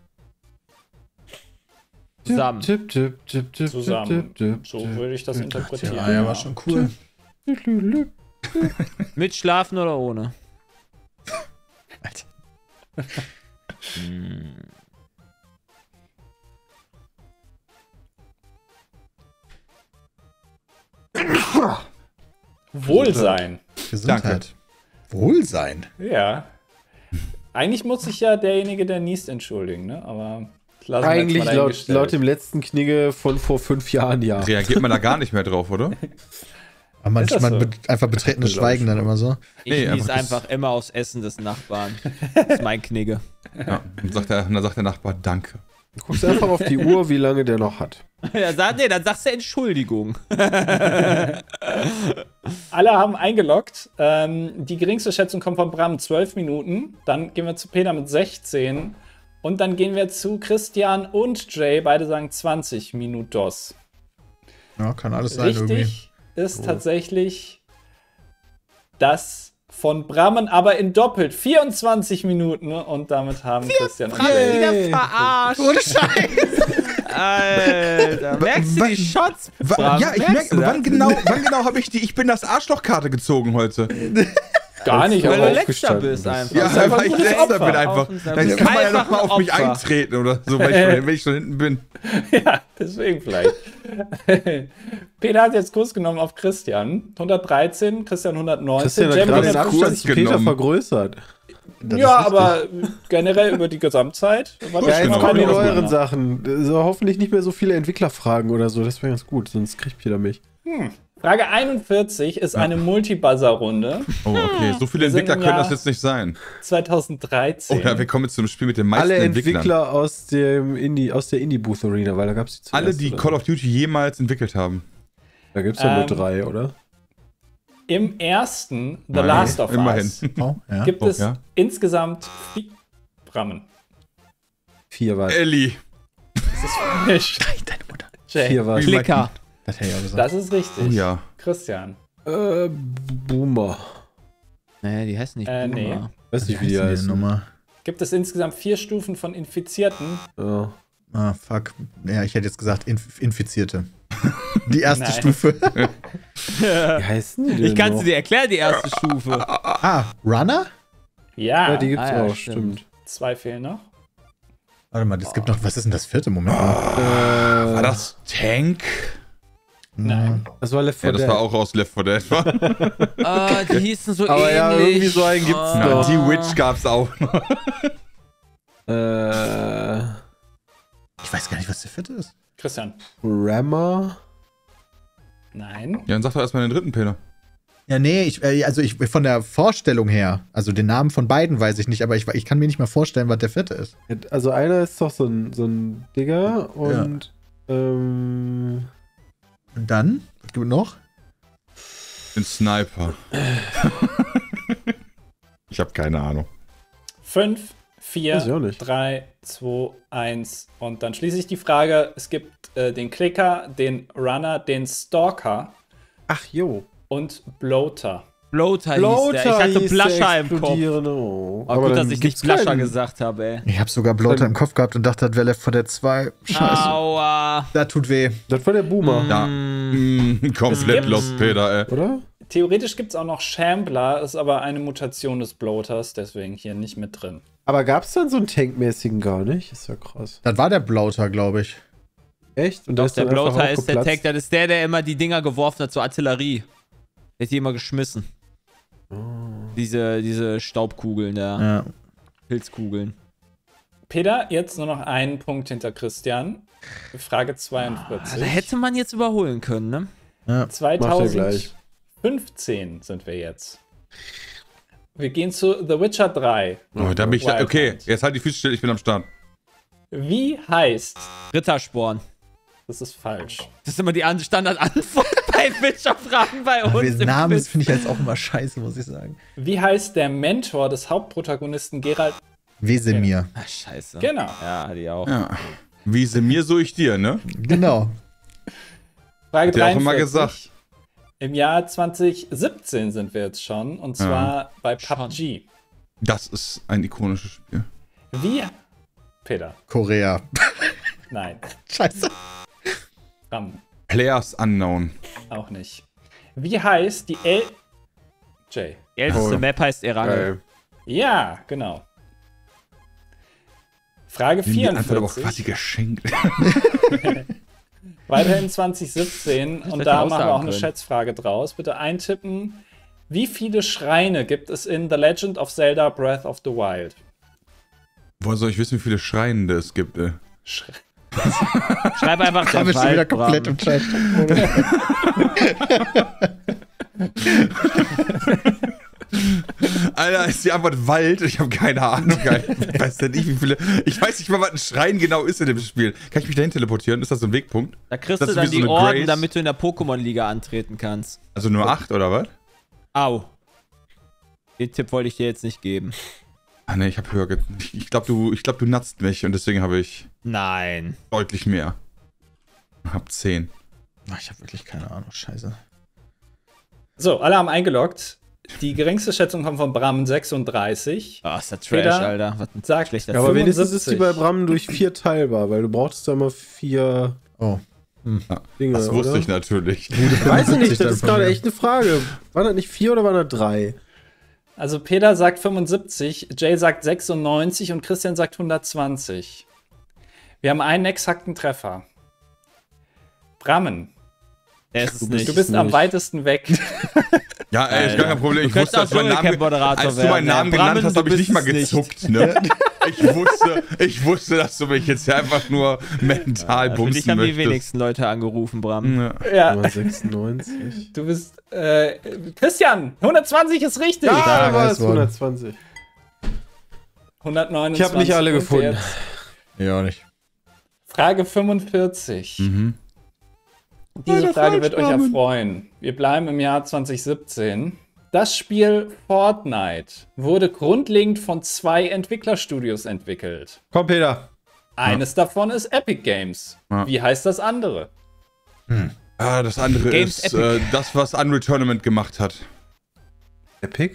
C: Zusammen.
D: Tipp, tipp, tipp, tipp,
A: Zusammen.
D: tipp, tipp,
A: So
D: tipp,
A: würde ich das
D: tipp,
A: interpretieren.
B: Ja, ja, war schon cool.
D: tipp, tipp, tipp.
C: Mit Schlafen oder ohne?
B: Alter.
A: Wohlsein.
B: Gesundheit. Wohlsein.
A: Ja. Eigentlich muss sich ja derjenige, der niest, entschuldigen, ne? Aber das lassen wir jetzt
D: Eigentlich
A: mal
D: laut,
A: dahingestellt.
D: laut dem letzten Knigge von vor fünf Jahren, ja.
E: Reagiert man da gar nicht mehr drauf, oder?
B: Aber man,
A: Ist das
B: man
A: so?
B: be einfach betretenes Schweigen dann immer so.
C: Ich
E: Nee,
C: nies
E: einfach das-
C: einfach immer aufs Essen des Nachbarn. Das ist mein Knigge.
E: Ja. Und, sagt der, und dann sagt der Nachbar, danke.
D: Du guckst einfach auf die Uhr, wie lange der noch hat.
C: Ja, sag, nee, dann sagst du Entschuldigung.
A: Alle haben eingeloggt. Ähm, die geringste Schätzung kommt von Bram, zwölf Minuten. Dann gehen wir zu Peter mit sechzehn. Und dann gehen wir zu Christian und Jay. Beide sagen zwanzig Minutos.
B: Ja, kann alles sein irgendwie.
A: Richtig ist tatsächlich das von Brammen, aber in doppelt. vierundzwanzig Minuten. Und damit haben Christian und Jay.
C: Wieder verarscht.
B: Ohne Scheiß!
C: Alter, merkst du die Shots? Bram?
E: Ja, ich
C: Merkst
E: merke,
C: du das?
E: wann genau, wann genau habe ich die Ich bin das Arschlochkarte gezogen heute?
A: Gar nicht,
C: Weil
A: aber
C: du letzter
D: aufgestanden
C: bist
D: bist.
C: einfach.
E: Ja,
A: ist einfach
E: weil ich
A: ein gutes
E: letzter
A: Opfer.
E: bin einfach.
C: Auf uns-
E: Dann
C: du
E: kann man ja
C: bist
E: noch mal
C: einfach
E: auf mich
C: ein Opfer.
E: eintreten oder so, weil ich, schon, wenn ich schon hinten bin.
A: ja, deswegen vielleicht. Peter hat jetzt Kurs genommen auf Christian. hundertdreizehn, Christian hundertneunzehn.
D: Christian hat
A: Jay
D: gerade den
A: mit
D: Abstand
E: Kurs
D: zu Peter
E: genommen.
D: vergrößert.
B: Das
A: ja,
B: ist richtig.
A: aber generell über die Gesamtzeit. War das
E: Ja,
D: Ja,
A: schon
D: jetzt
E: genau.
A: mal
D: kommen die
A: keine
D: neueren
A: Ausnahme.
D: Sachen. So, hoffentlich nicht mehr so viele Entwicklerfragen oder so. Das wäre ganz gut, sonst kriegt Peter mich.
A: Frage einundvierzig ist eine Multi-Buzzer-Runde
E: Oh, okay. So viele
A: Wir sind
E: Entwickler
A: im
E: können
A: Jahr
E: das jetzt nicht sein.
A: zweitausenddreizehn.
E: Oh ja, wir kommen jetzt zum Spiel mit den meisten
D: Alle
E: Entwicklern.
D: Entwickler aus, dem Indie, aus der Indie-Booth Arena, weil da gab es die
E: Alle,
D: zuerst,
E: die
D: oder?
E: Call of Duty jemals entwickelt haben.
D: Da gibt es ja
A: Ähm,
D: nur drei, oder?
A: Im ersten The
E: Nein,
A: Last of
E: immerhin.
A: Us
B: Oh, ja.
A: gibt
E: Oh,
A: es
E: ja.
A: insgesamt vier Brammen.
D: Vier war
E: Ellie.
A: Das ist falsch.
B: Deine Mutter.
A: Jay.
D: Vier war
C: Klicker.
B: Das hätte ich auch gesagt.
A: Das ist richtig.
E: Oh ja.
A: Christian.
D: äh, Boomer.
C: Nee, die heißt nicht
A: Äh, nee.
C: Boomer.
D: Weiß nicht, wie
B: Wie
D: die
B: heißt
D: heißen.
B: Nummer?
A: Gibt es insgesamt vier Stufen von Infizierten?
D: Ja.
B: Ah, fuck. Ja, ich hätte jetzt gesagt Inf Infizierte. Die erste
A: Nein.
B: Stufe.
D: Wie heißen die denn
C: Ich kann
D: noch?
C: sie dir erklären, die erste Stufe.
B: Ah, Runner?
A: Ja.
D: Ja, die gibt's
C: Ah, ja,
D: auch,
C: stimmt.
D: stimmt.
A: Zwei fehlen noch.
B: Warte mal, es gibt noch, was ist denn das vierte? Moment mal.
E: War
D: Äh,
E: das Tank?
A: Nein.
D: das war Left
E: Ja,
D: four
E: das
D: Dead.
E: war auch aus Left four Dead. wa?
C: Ah, die hießen so
D: Aber
C: ähnlich.
D: ja, irgendwie so einen gibt's
C: Ah.
E: Ja,
D: doch.
E: die Witch gab's auch noch.
D: Äh,
B: Ich weiß gar nicht, was der vierte ist.
A: Christian.
D: Rammer.
A: Nein.
E: Ja, dann sag doch erstmal den dritten, Peter.
B: Ja, nee, ich, äh, also ich von der Vorstellung her, also den Namen von beiden weiß ich nicht, aber ich, ich kann mir nicht mal vorstellen, was der vierte ist.
D: Also einer ist doch so ein, so ein Digger und ähm,
B: Und dann? Was gibt es noch?
E: Den Sniper. Ich habe keine Ahnung.
A: Fünf, vier,
D: Weiß ich auch nicht.
A: drei, zwei, eins. Und dann schließe ich die Frage. Es gibt äh, den Clicker, den Runner, den Stalker
D: Ach, jo.
A: und Bloater.
C: Bloater, hieß der. Ich hatte
D: hieß
C: Blusher
D: der
C: im Kopf.
D: explodierende. Oh.
C: Aber gut,
D: dann
C: dass ich nicht
D: gibt's
C: Blusher
D: keinen.
C: gesagt habe, ey.
B: Ich habe sogar Bloater im Kopf gehabt und dachte, das wäre Left four Dead zwei. Scheiße.
C: Aua.
B: Das tut weh.
D: Das war der Boomer,
E: Ja. Mm, komplett
A: Es
E: lost, Peter, ey.
D: oder?
A: Theoretisch gibt es auch noch Shambler, ist aber eine Mutation des Bloaters, deswegen hier nicht mit drin.
D: Aber gab es dann so einen tankmäßigen gar nicht? Ist ja krass.
B: Das war der Bloater, glaube ich.
D: Echt? Und
C: Doch,
D: ist
C: der
D: dann einfach
C: Bloater ist der
D: aufgeplatzt?
C: Tank, das ist der, der immer die Dinger geworfen hat zur Artillerie. Der hat die immer geschmissen.
D: Oh.
C: Diese, diese Staubkugeln da.
B: Ja.
C: Pilzkugeln.
A: Peter, jetzt nur noch einen Punkt hinter Christian. Frage zweiundvierzig.
C: Da hätte man jetzt überholen können, ne?
B: Ja.
A: zweitausendfünfzehn sind wir jetzt. Wir gehen zu The Witcher drei.
E: Oh, da bin ich,
A: Wild
E: okay,
A: Hunt.
E: jetzt halt die Füße still, ich bin am Start.
A: Wie heißt...
C: Rittersporn.
A: Das ist falsch.
C: Das ist immer die An- Standardantwort bei Witcher-Fragen bei uns.
B: Aber
C: im
B: den Namen
C: Quiz.
B: finde ich jetzt auch immer scheiße, muss ich sagen.
A: Wie heißt der Mentor des Hauptprotagonisten Geralt?
B: Wesemir.
C: Ach, scheiße.
A: Genau.
C: Ja, die auch.
E: Ja. Wie sie mir, so ich dir, ne?
B: Genau.
A: Frage
E: Hat der auch immer
A: dreiundvierzig.
E: gesagt.
A: Im Jahr zwanzig siebzehn sind wir jetzt schon. Und zwar bei P U B G.
E: Das ist ein ikonisches Spiel.
A: Wie... Peter.
B: Korea.
A: Nein.
B: Scheiße.
A: Ram.
E: Players Unknown.
A: Auch nicht. Wie heißt die El... Jay.
C: Die älteste
D: Oh.
C: Map heißt Erangel.
D: Geil.
A: Ja, genau. Frage
E: Die Antwort aber auch quasi
A: vierundvierzig.
E: geschenkt.
A: Weiterhin zwanzig siebzehn. Und
C: hätte
A: da
C: auch
A: machen wir
C: sagen
A: auch eine
C: können.
A: Schätzfrage draus. Bitte eintippen. Wie viele Schreine gibt es in The Legend of Zelda Breath of the Wild?
E: Woher soll ich wissen, wie viele Schreiende es gibt, ey?
A: Sch
C: Schreib einfach
B: Da
C: der
B: bist du wieder
C: Waldbrand.
B: komplett im Chat.
E: Alter, ist die Antwort Wald? Ich habe keine Ahnung. Ich weiß denn nicht, wie viele. Ich weiß nicht mal, was ein Schrein genau ist in dem Spiel. Kann ich mich dahin teleportieren? Ist das so ein Wegpunkt?
C: Da kriegst
E: Das
C: du
E: ist
C: dann
E: wie so
C: die
E: eine
C: Orden,
E: Grace.
C: damit du in der Pokémon-Liga antreten kannst.
E: Also nur acht oder was?
C: Au. Den Tipp wollte ich dir jetzt nicht geben.
E: Ah ne, ich habe höher. ge- Ich, ich glaube, du, ich glaub, du natzt mich und deswegen habe ich
C: Nein.
E: deutlich mehr. Hab zehn.
B: Ach, ich habe wirklich keine Ahnung. Scheiße.
A: So, alle haben eingeloggt. Die geringste Schätzung kommt von Bram sechsunddreißig.
C: Oh, ist das Trash,
A: Peter
C: Alter. Was ein
A: sagt-
C: schlechter
D: Ja, aber
C: Film.
D: wenigstens ist die bei
A: fünfundsiebzig.
D: Bram durch vier teilbar, weil du brauchst da immer vier
B: Oh.
D: Dinge,
E: Das wusste
D: oder?
E: ich natürlich.
D: Weiß ich nicht, das
B: dann
D: ist
B: von
D: gerade
B: mir.
D: echt eine Frage. Waren das nicht vier oder waren das drei?
A: Also Peter sagt fünfundsiebzig, Jay sagt sechsundneunzig und Christian sagt hundertzwanzig. Wir haben einen exakten Treffer. Brammen,
C: Der ist es
D: Du bist-
C: nicht.
A: du bist am
D: nicht.
A: weitesten weg.
E: Ja, ey, ist gar kein Problem.
C: Du
E: Ich
C: könntest
E: wusste, als
C: auch
E: du meinen Namen,
C: Dschungelcamp-Moderator
E: als du
C: werden.
E: meinen Namen
C: Ja,
E: genannt
C: Brammen,
E: hast,
C: du
E: habe ich
C: bist
E: nicht mal
C: es nicht.
E: gezuckt, ne? Ich wusste, ich wusste, dass du mich jetzt hier einfach nur mental
C: Für
E: bumsen
C: dich haben die
E: möchtest.
C: wenigsten Leute angerufen, Bram.
E: Ja.
A: Ja,
D: Nummer sechsundneunzig.
A: du bist, äh, Christian, hundertzwenzig ist richtig.
D: Ah, da war
B: weiß
D: es
B: worden.
D: hundertzwanzig.
A: hundertneunundzwanzig.
D: Ich habe nicht alle
A: und
D: gefunden.
A: jetzt
B: Ja, auch nicht.
A: Frage fünfundvierzig.
E: Mhm.
A: Diese
E: Alter,
A: Frage wird euch
E: Falschnamen.
A: erfreuen. Wir bleiben im Jahr zwanzig siebzehn. Das Spiel Fortnite wurde grundlegend von zwei Entwicklerstudios entwickelt.
D: Komm, Peter.
A: Eines davon ist Epic Games.
E: Ja.
A: Wie heißt das andere?
E: Ah, das andere
C: Games
E: ist
C: Epic.
E: äh, das, was Unreal Tournament gemacht hat.
D: Epic?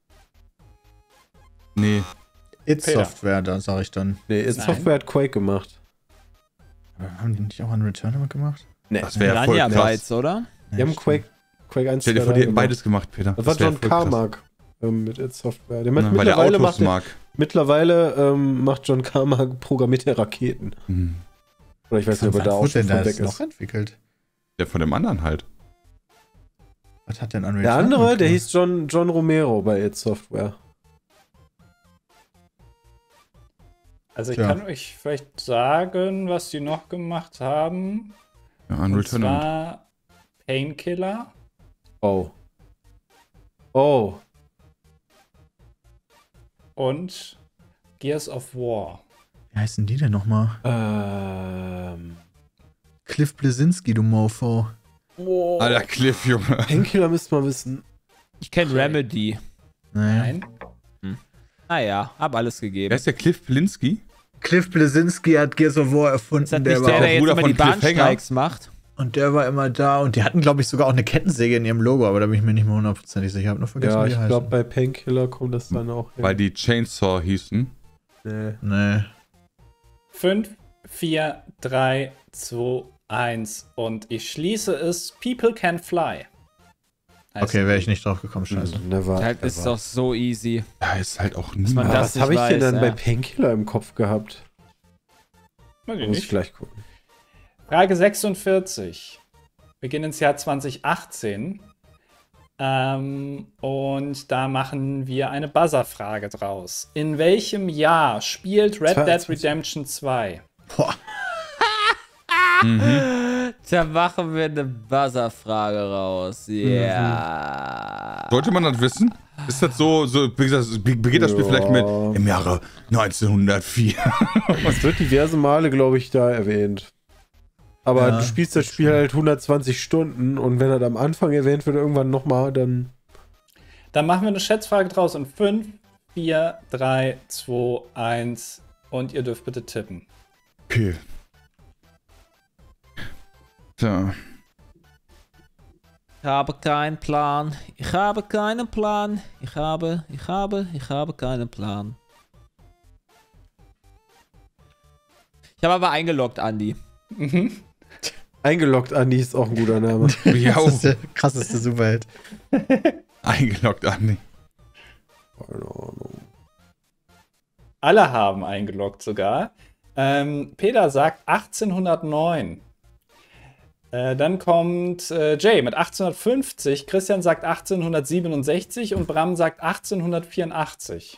E: Nee.
B: It's
A: Peter.
B: Software, da sage ich dann.
D: Nee, It
A: Nein.
D: Software hat Quake gemacht.
B: Aber haben die nicht auch einen Return gemacht?
D: Nee.
E: Das wäre voll
C: Ranja
E: krass.
C: bereits, oder?
D: Die haben Quake, Quake eins,
E: Stell dir
D: zwei,
E: vor, die
D: drei
E: hätten beides gemacht, Peter.
D: Das war
E: wär
D: John
E: voll krass.
D: Carmack ähm, mit It Software. Der macht
E: Ja, weil der
D: mittlerweile,
E: Autos
D: macht, der,
E: mag.
D: mittlerweile ähm, macht John Carmack programmierte Raketen.
E: Mhm.
D: Oder ich weiß nicht, ob er da
B: Was
D: auch
B: wurde
D: schon
B: denn da
D: von
B: jetzt
D: weg
B: noch
D: ist.
B: entwickelt?
E: Der von dem anderen halt.
B: Was hat denn Unreal
D: Der
B: Tournament
D: andere, der
B: gemacht?
D: hieß John, John Romero bei It Software.
A: Also ich
B: Tja.
A: kann euch vielleicht sagen, was die noch gemacht haben.
E: Ja, Unreal
A: Und
E: Tournament.
A: zwar Painkiller
D: Oh. Oh.
A: und Gears of War.
B: Wie heißen die denn nochmal?
D: Ähm.
B: Cliff Blesinski, du Mofo.
E: Alter, Cliff, Junge.
D: Painkiller müsste man wissen.
C: Ich kenne Remedy.
B: Naja.
A: Nein.
C: Naja, hab alles gegeben.
E: Wer ist der Cliff Blinsky?
B: Cliff Bleszinski hat Gears of War erfunden.
C: Ist das
B: Der
C: nicht
B: war
C: der,
B: auch,
C: der jetzt
E: Bruder
C: immer
E: von
C: die
E: Cliffhanger?
C: Bahnstreiks macht?
B: und der war immer da. Und die hatten, glaube ich, sogar auch eine Kettensäge in ihrem Logo, aber da bin ich mir nicht mehr hundertprozentig sicher. Ich habe nur vergessen,
D: Ja,
B: wie die
D: ich
B: heißen.
D: glaube, bei Painkiller kommt das dann auch hin.
E: Weil die Chainsaw hießen.
D: Nee.
B: Nee.
A: fünf, vier, drei, zwei, eins. Und ich schließe es. People can fly. Heißt
B: Okay, wäre ich nicht drauf gekommen, scheiße.
D: Never.
C: Das ist
D: ever.
C: doch so easy.
E: Ja, ist halt auch
C: man
E: niemand.
D: Ah,
C: das
D: was
C: nicht
D: habe ich denn
C: weiß,
D: dann
C: ja.
D: bei Painkiller im Kopf gehabt?
A: Weiß ich
D: Muss ich
A: nicht.
D: gleich gucken.
A: Frage sechsundvierzig. Wir gehen ins Jahr zweitausendachtzehn. Ähm, und da machen wir eine Buzzer-Frage draus. In welchem Jahr spielt Red Dead
D: zweiundzwanzig.
A: Redemption zwei?
B: Boah.
C: Da machen wir eine Buzzer-Frage raus. Ja.
E: Sollte man das wissen? Ist das so, so wie gesagt, be- begeht das Spiel
D: Ja.
E: vielleicht mit im Jahre neunzehnhundertvier?
D: Es wird diverse Male, glaube ich, da erwähnt. Aber
B: Ja,
D: du spielst das Spiel halt hundertzwanzig Stunden und wenn das am Anfang erwähnt wird, irgendwann nochmal, dann.
A: Dann machen wir eine Schätzfrage draus in fünf, vier, drei, zwei, eins. Und ihr dürft bitte tippen.
E: Okay. Tja.
C: Ich habe keinen Plan. Ich habe keinen Plan. Ich habe, ich habe, ich habe keinen Plan. Ich habe aber eingeloggt, Andi.
D: Eingeloggt, Andi ist auch ein guter Name.
E: Ja,
B: Das ist der krasseste Superheld.
E: eingeloggt, Andi.
D: Keine Ahnung.
A: Alle haben eingeloggt sogar. Ähm, Peter sagt achtzehnhundertneun. Äh, dann kommt äh, Jay mit achtzehnhundertfünfzig. Christian sagt achtzehnhundertsiebenundsechzig und Bram sagt achtzehnhundertvierundachtzig.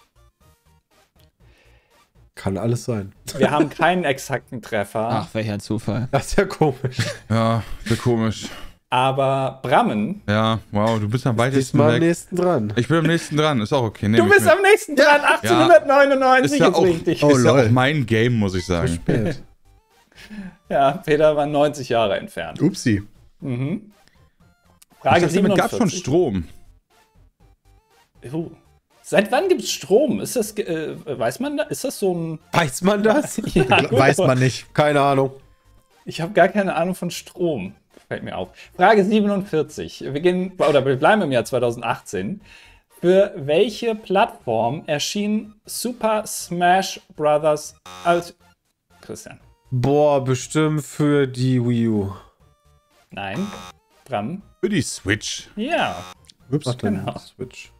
D: Kann alles sein.
A: Wir haben keinen exakten Treffer,
C: Ach, welch ein Zufall.
D: Das ist ja komisch.
E: Ja, sehr komisch.
A: aber Brammen,
E: Ja, wow, du bist am weitesten
D: Diesmal am
E: weg.
D: nächsten dran.
E: Ich bin am nächsten dran, ist auch okay.
A: du
E: nehm ich
A: bist
E: mit.
A: am nächsten dran, achtzehnhundertneunundneunzig
E: Ist ja
A: ist
E: auch-
A: richtig.
B: Oh,
E: ist ja
B: lol.
E: auch mein Game, muss ich sagen.
D: Spät.
A: Ja, Peter war neunzig Jahre entfernt.
B: Upsi.
A: Mhm.
E: Ich
A: Frage
E: dachte, damit gab es schon
A: siebenundvierzig.
E: Strom.
A: Uh. Seit wann gibt es Strom? Ist das, äh, weiß man, da- ist das so ein...
D: Weiß man das?
A: Ja, gut,
B: Weiß
A: aber
B: man nicht.
D: Keine Ahnung.
A: Ich habe gar keine Ahnung von Strom. Fällt mir auf. Frage siebenundvierzig. Wir gehen, oder wir bleiben im Jahr zweitausendachtzehn. Für welche Plattform erschien Super Smash Bros. Als Christian?
D: Boah, bestimmt für die Wii U.
A: Nein. Bram?
E: Für die Switch.
A: Ja.
B: Ups.
D: Ach, dann
A: Genau.
D: Switch.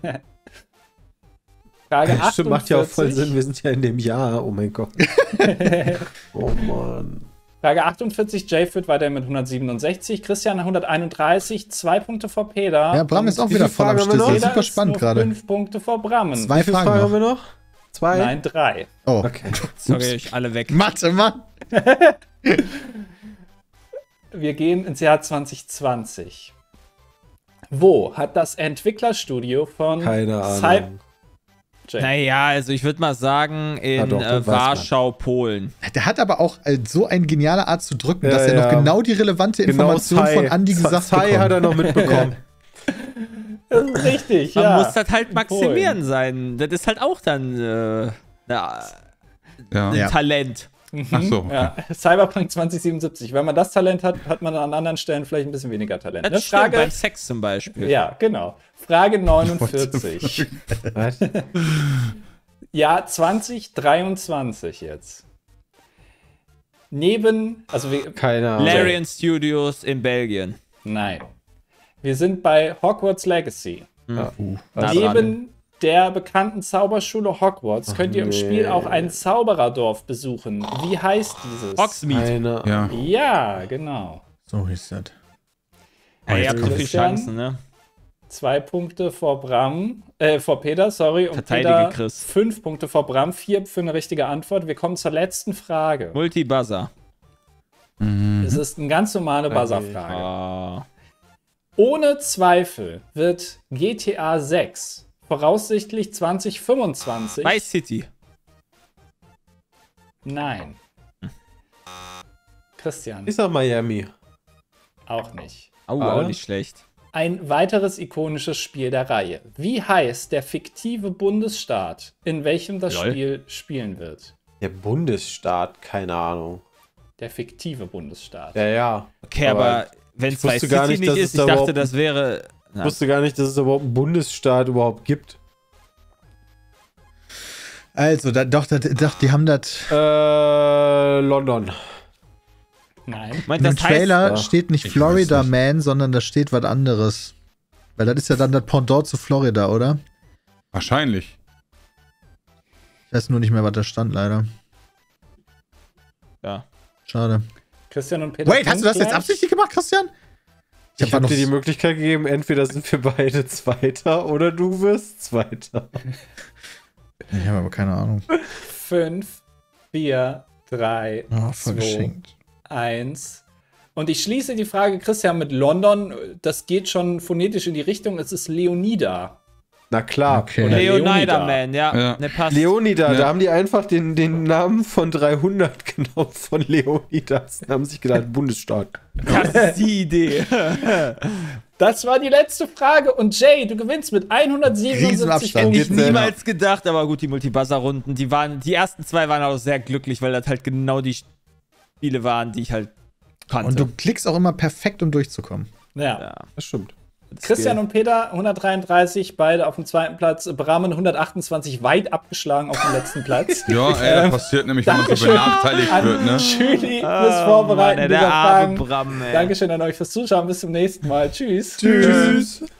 A: Frage
D: Ja, stimmt, macht ja auch voll
A: achtundvierzig.
D: Sinn. Wir sind ja in dem Jahr. Oh mein Gott. Oh Mann.
A: Frage achtundvierzig. Jay führt weiter mit hundertsiebenundsechzig. Christian hunderteinunddreißig. Zwei Punkte vor Peter.
B: Ja, Bram
A: Und
B: ist auch
D: wie
B: wieder
D: viele
B: voll am
D: Fragen haben wir
B: Schlüssel.
D: noch?
A: Peter
B: Super
A: ist
B: spannend
A: nur
B: gerade.
A: Fünf Punkte vor Brammen.
B: Zwei
D: Wie viele
B: Fragen
D: Fragen haben
B: noch.
D: wir noch? Zwei?
A: Nein, drei.
B: Oh,
D: Okay.
C: Sorry, euch alle weg.
B: Mathe, Mann.
A: Wir gehen ins Jahr zwanzig zwanzig. Wo hat das Entwicklerstudio von
D: Keine
A: Cy-
D: Ahnung.
A: Jay.
C: Naja, also ich würde mal sagen, in
D: Ah, doch, das
C: äh,
D: weiß man.
C: Warschau, Polen.
B: Der hat aber auch äh, so eine geniale Art zu drücken,
D: Ja,
B: dass er noch
D: ja.
B: genau die relevante Information
D: Sai.
B: von Andy gesagt
D: Sai
B: bekommt.
D: hat er noch mitbekommen.
A: Das ist richtig,
C: Man
A: ja.
C: muss das halt
A: In
C: maximieren sein. Das ist halt auch dann äh, na,
E: Ja.
C: ein
B: Ja.
C: Talent.
E: Ach so. Okay.
A: Ja, Cyberpunk zwanzig siebenundsiebzig. Wenn man das Talent hat, hat man an anderen Stellen vielleicht ein bisschen weniger Talent.
C: Das
A: Ne?
C: stimmt,
A: Frage,
C: beim Sex zum Beispiel.
A: ja, genau. Frage neunundvierzig.
D: Was?
A: Jahr zwanzig dreiundzwanzig jetzt. Neben, also wir,
D: Keine Ahnung.
C: Larian Studios in Belgien.
A: nein. Wir sind bei Hogwarts Legacy.
D: Ja.
C: Nah
A: Neben
C: dran.
A: der bekannten Zauberschule Hogwarts könnt ihr im
D: nee.
A: Spiel auch ein Zaubererdorf besuchen. Wie heißt dieses?
C: Hogsmeade.
D: Keine
E: Ja.
A: Ja, genau.
B: So hieß das.
C: Ja, ihr habt so viele
A: Christian?
C: Chancen, ne?
A: Zwei Punkte vor Bram, äh, vor Peter, sorry. Und
C: Verteidige
A: Peter
C: Chris.
A: fünf Punkte vor Bram, vier für eine richtige Antwort. Wir kommen zur letzten Frage.
C: Multi-Buzzer.
A: Es ist eine ganz normale Buzzer-Frage.
C: Ah.
A: Ohne Zweifel wird G T A sechs voraussichtlich zwanzig fünfundzwanzig.
C: Vice City.
A: Nein. Christian,
D: Ich sag Miami.
A: auch nicht.
C: Oh,
D: Ah.
C: auch nicht schlecht.
A: Ein weiteres ikonisches Spiel der Reihe. Wie heißt der fiktive Bundesstaat, in welchem das
C: Lol.
A: Spiel spielen wird?
D: Der Bundesstaat, keine Ahnung.
A: Der fiktive Bundesstaat.
D: Ja, ja.
C: Okay, aber,
D: Aber
C: wenn
D: ich
C: es Vice
D: wusste gar
C: City
D: nicht, dass
C: nicht
D: es
C: ist,
D: da
C: ich dachte,
D: überhaupt-
C: das wäre.
D: Ich
C: Na,
D: wusste gar nicht, dass es überhaupt einen Bundesstaat überhaupt gibt.
B: Also, da, doch, da, doch, die haben das.
D: Äh, London.
A: Nein.
C: meint,
B: In dem
C: das heißt,
B: Trailer
D: ja.
B: steht nicht
E: Ich
B: Florida
E: weiß nicht.
B: Man, sondern da steht was anderes. Weil das ist ja dann das Pendant zu Florida, oder?
E: Wahrscheinlich.
B: Ich weiß nur nicht mehr, was da stand, leider.
C: ja.
B: Schade.
A: Christian und Peter.
B: Wait, hast du das jetzt
A: punktgleich?
B: absichtlich gemacht, Christian?
D: Ich
B: war
D: habe
B: noch
D: dir die
B: s-
D: Möglichkeit gegeben, entweder sind wir beide Zweiter oder du wirst Zweiter.
B: Ich habe aber keine Ahnung.
A: Fünf, vier, drei,
B: Oh, voll
A: zwei,
B: geschenkt.
A: eins. Und ich schließe die Frage, Christian, mit London. Das geht schon phonetisch in die Richtung. Es ist Leonida.
D: Na klar.
B: Okay.
A: Oder
C: Leonida
A: Leonida.
C: Man, ja.
E: Ja.
C: Ne, passt.
D: Leonida,
E: Ja.
D: da haben die einfach den, den Namen von dreihundert genommen von Leonidas und haben sich gedacht, Bundesstaat.
C: Das ist die Idee.
A: Das war die letzte Frage. Und Jay, du gewinnst mit hundertsiebenundsiebzig
B: Riesenabstand.
A: Punkten.
C: Hätte ich
D: Geht's, äh,
C: niemals gedacht, aber gut, die Multibuzzer-Runden, die waren, die ersten zwei waren auch sehr glücklich, weil das halt genau die Spiele waren, die ich halt kannte.
B: Und du klickst auch immer perfekt, um durchzukommen.
A: Ja.
C: ja,
D: Das stimmt.
C: das
A: Christian
C: geht.
A: und Peter hundertdreiunddreißig, beide auf dem zweiten Platz. Brahmen hundertachtundzwanzig, weit abgeschlagen auf dem letzten Platz.
E: Ja, ey, das passiert nämlich, wenn man so
A: Dankeschön
E: benachteiligt
A: an
E: wird, ne?
A: Julie fürs
C: Oh,
A: Vorbereiten
C: Mann, ey,
A: dieser
C: der arme
A: Fragen.
C: Bram, ey.
A: Dankeschön an euch fürs Zuschauen. Bis zum nächsten Mal. Tschüss.
D: Tschüss.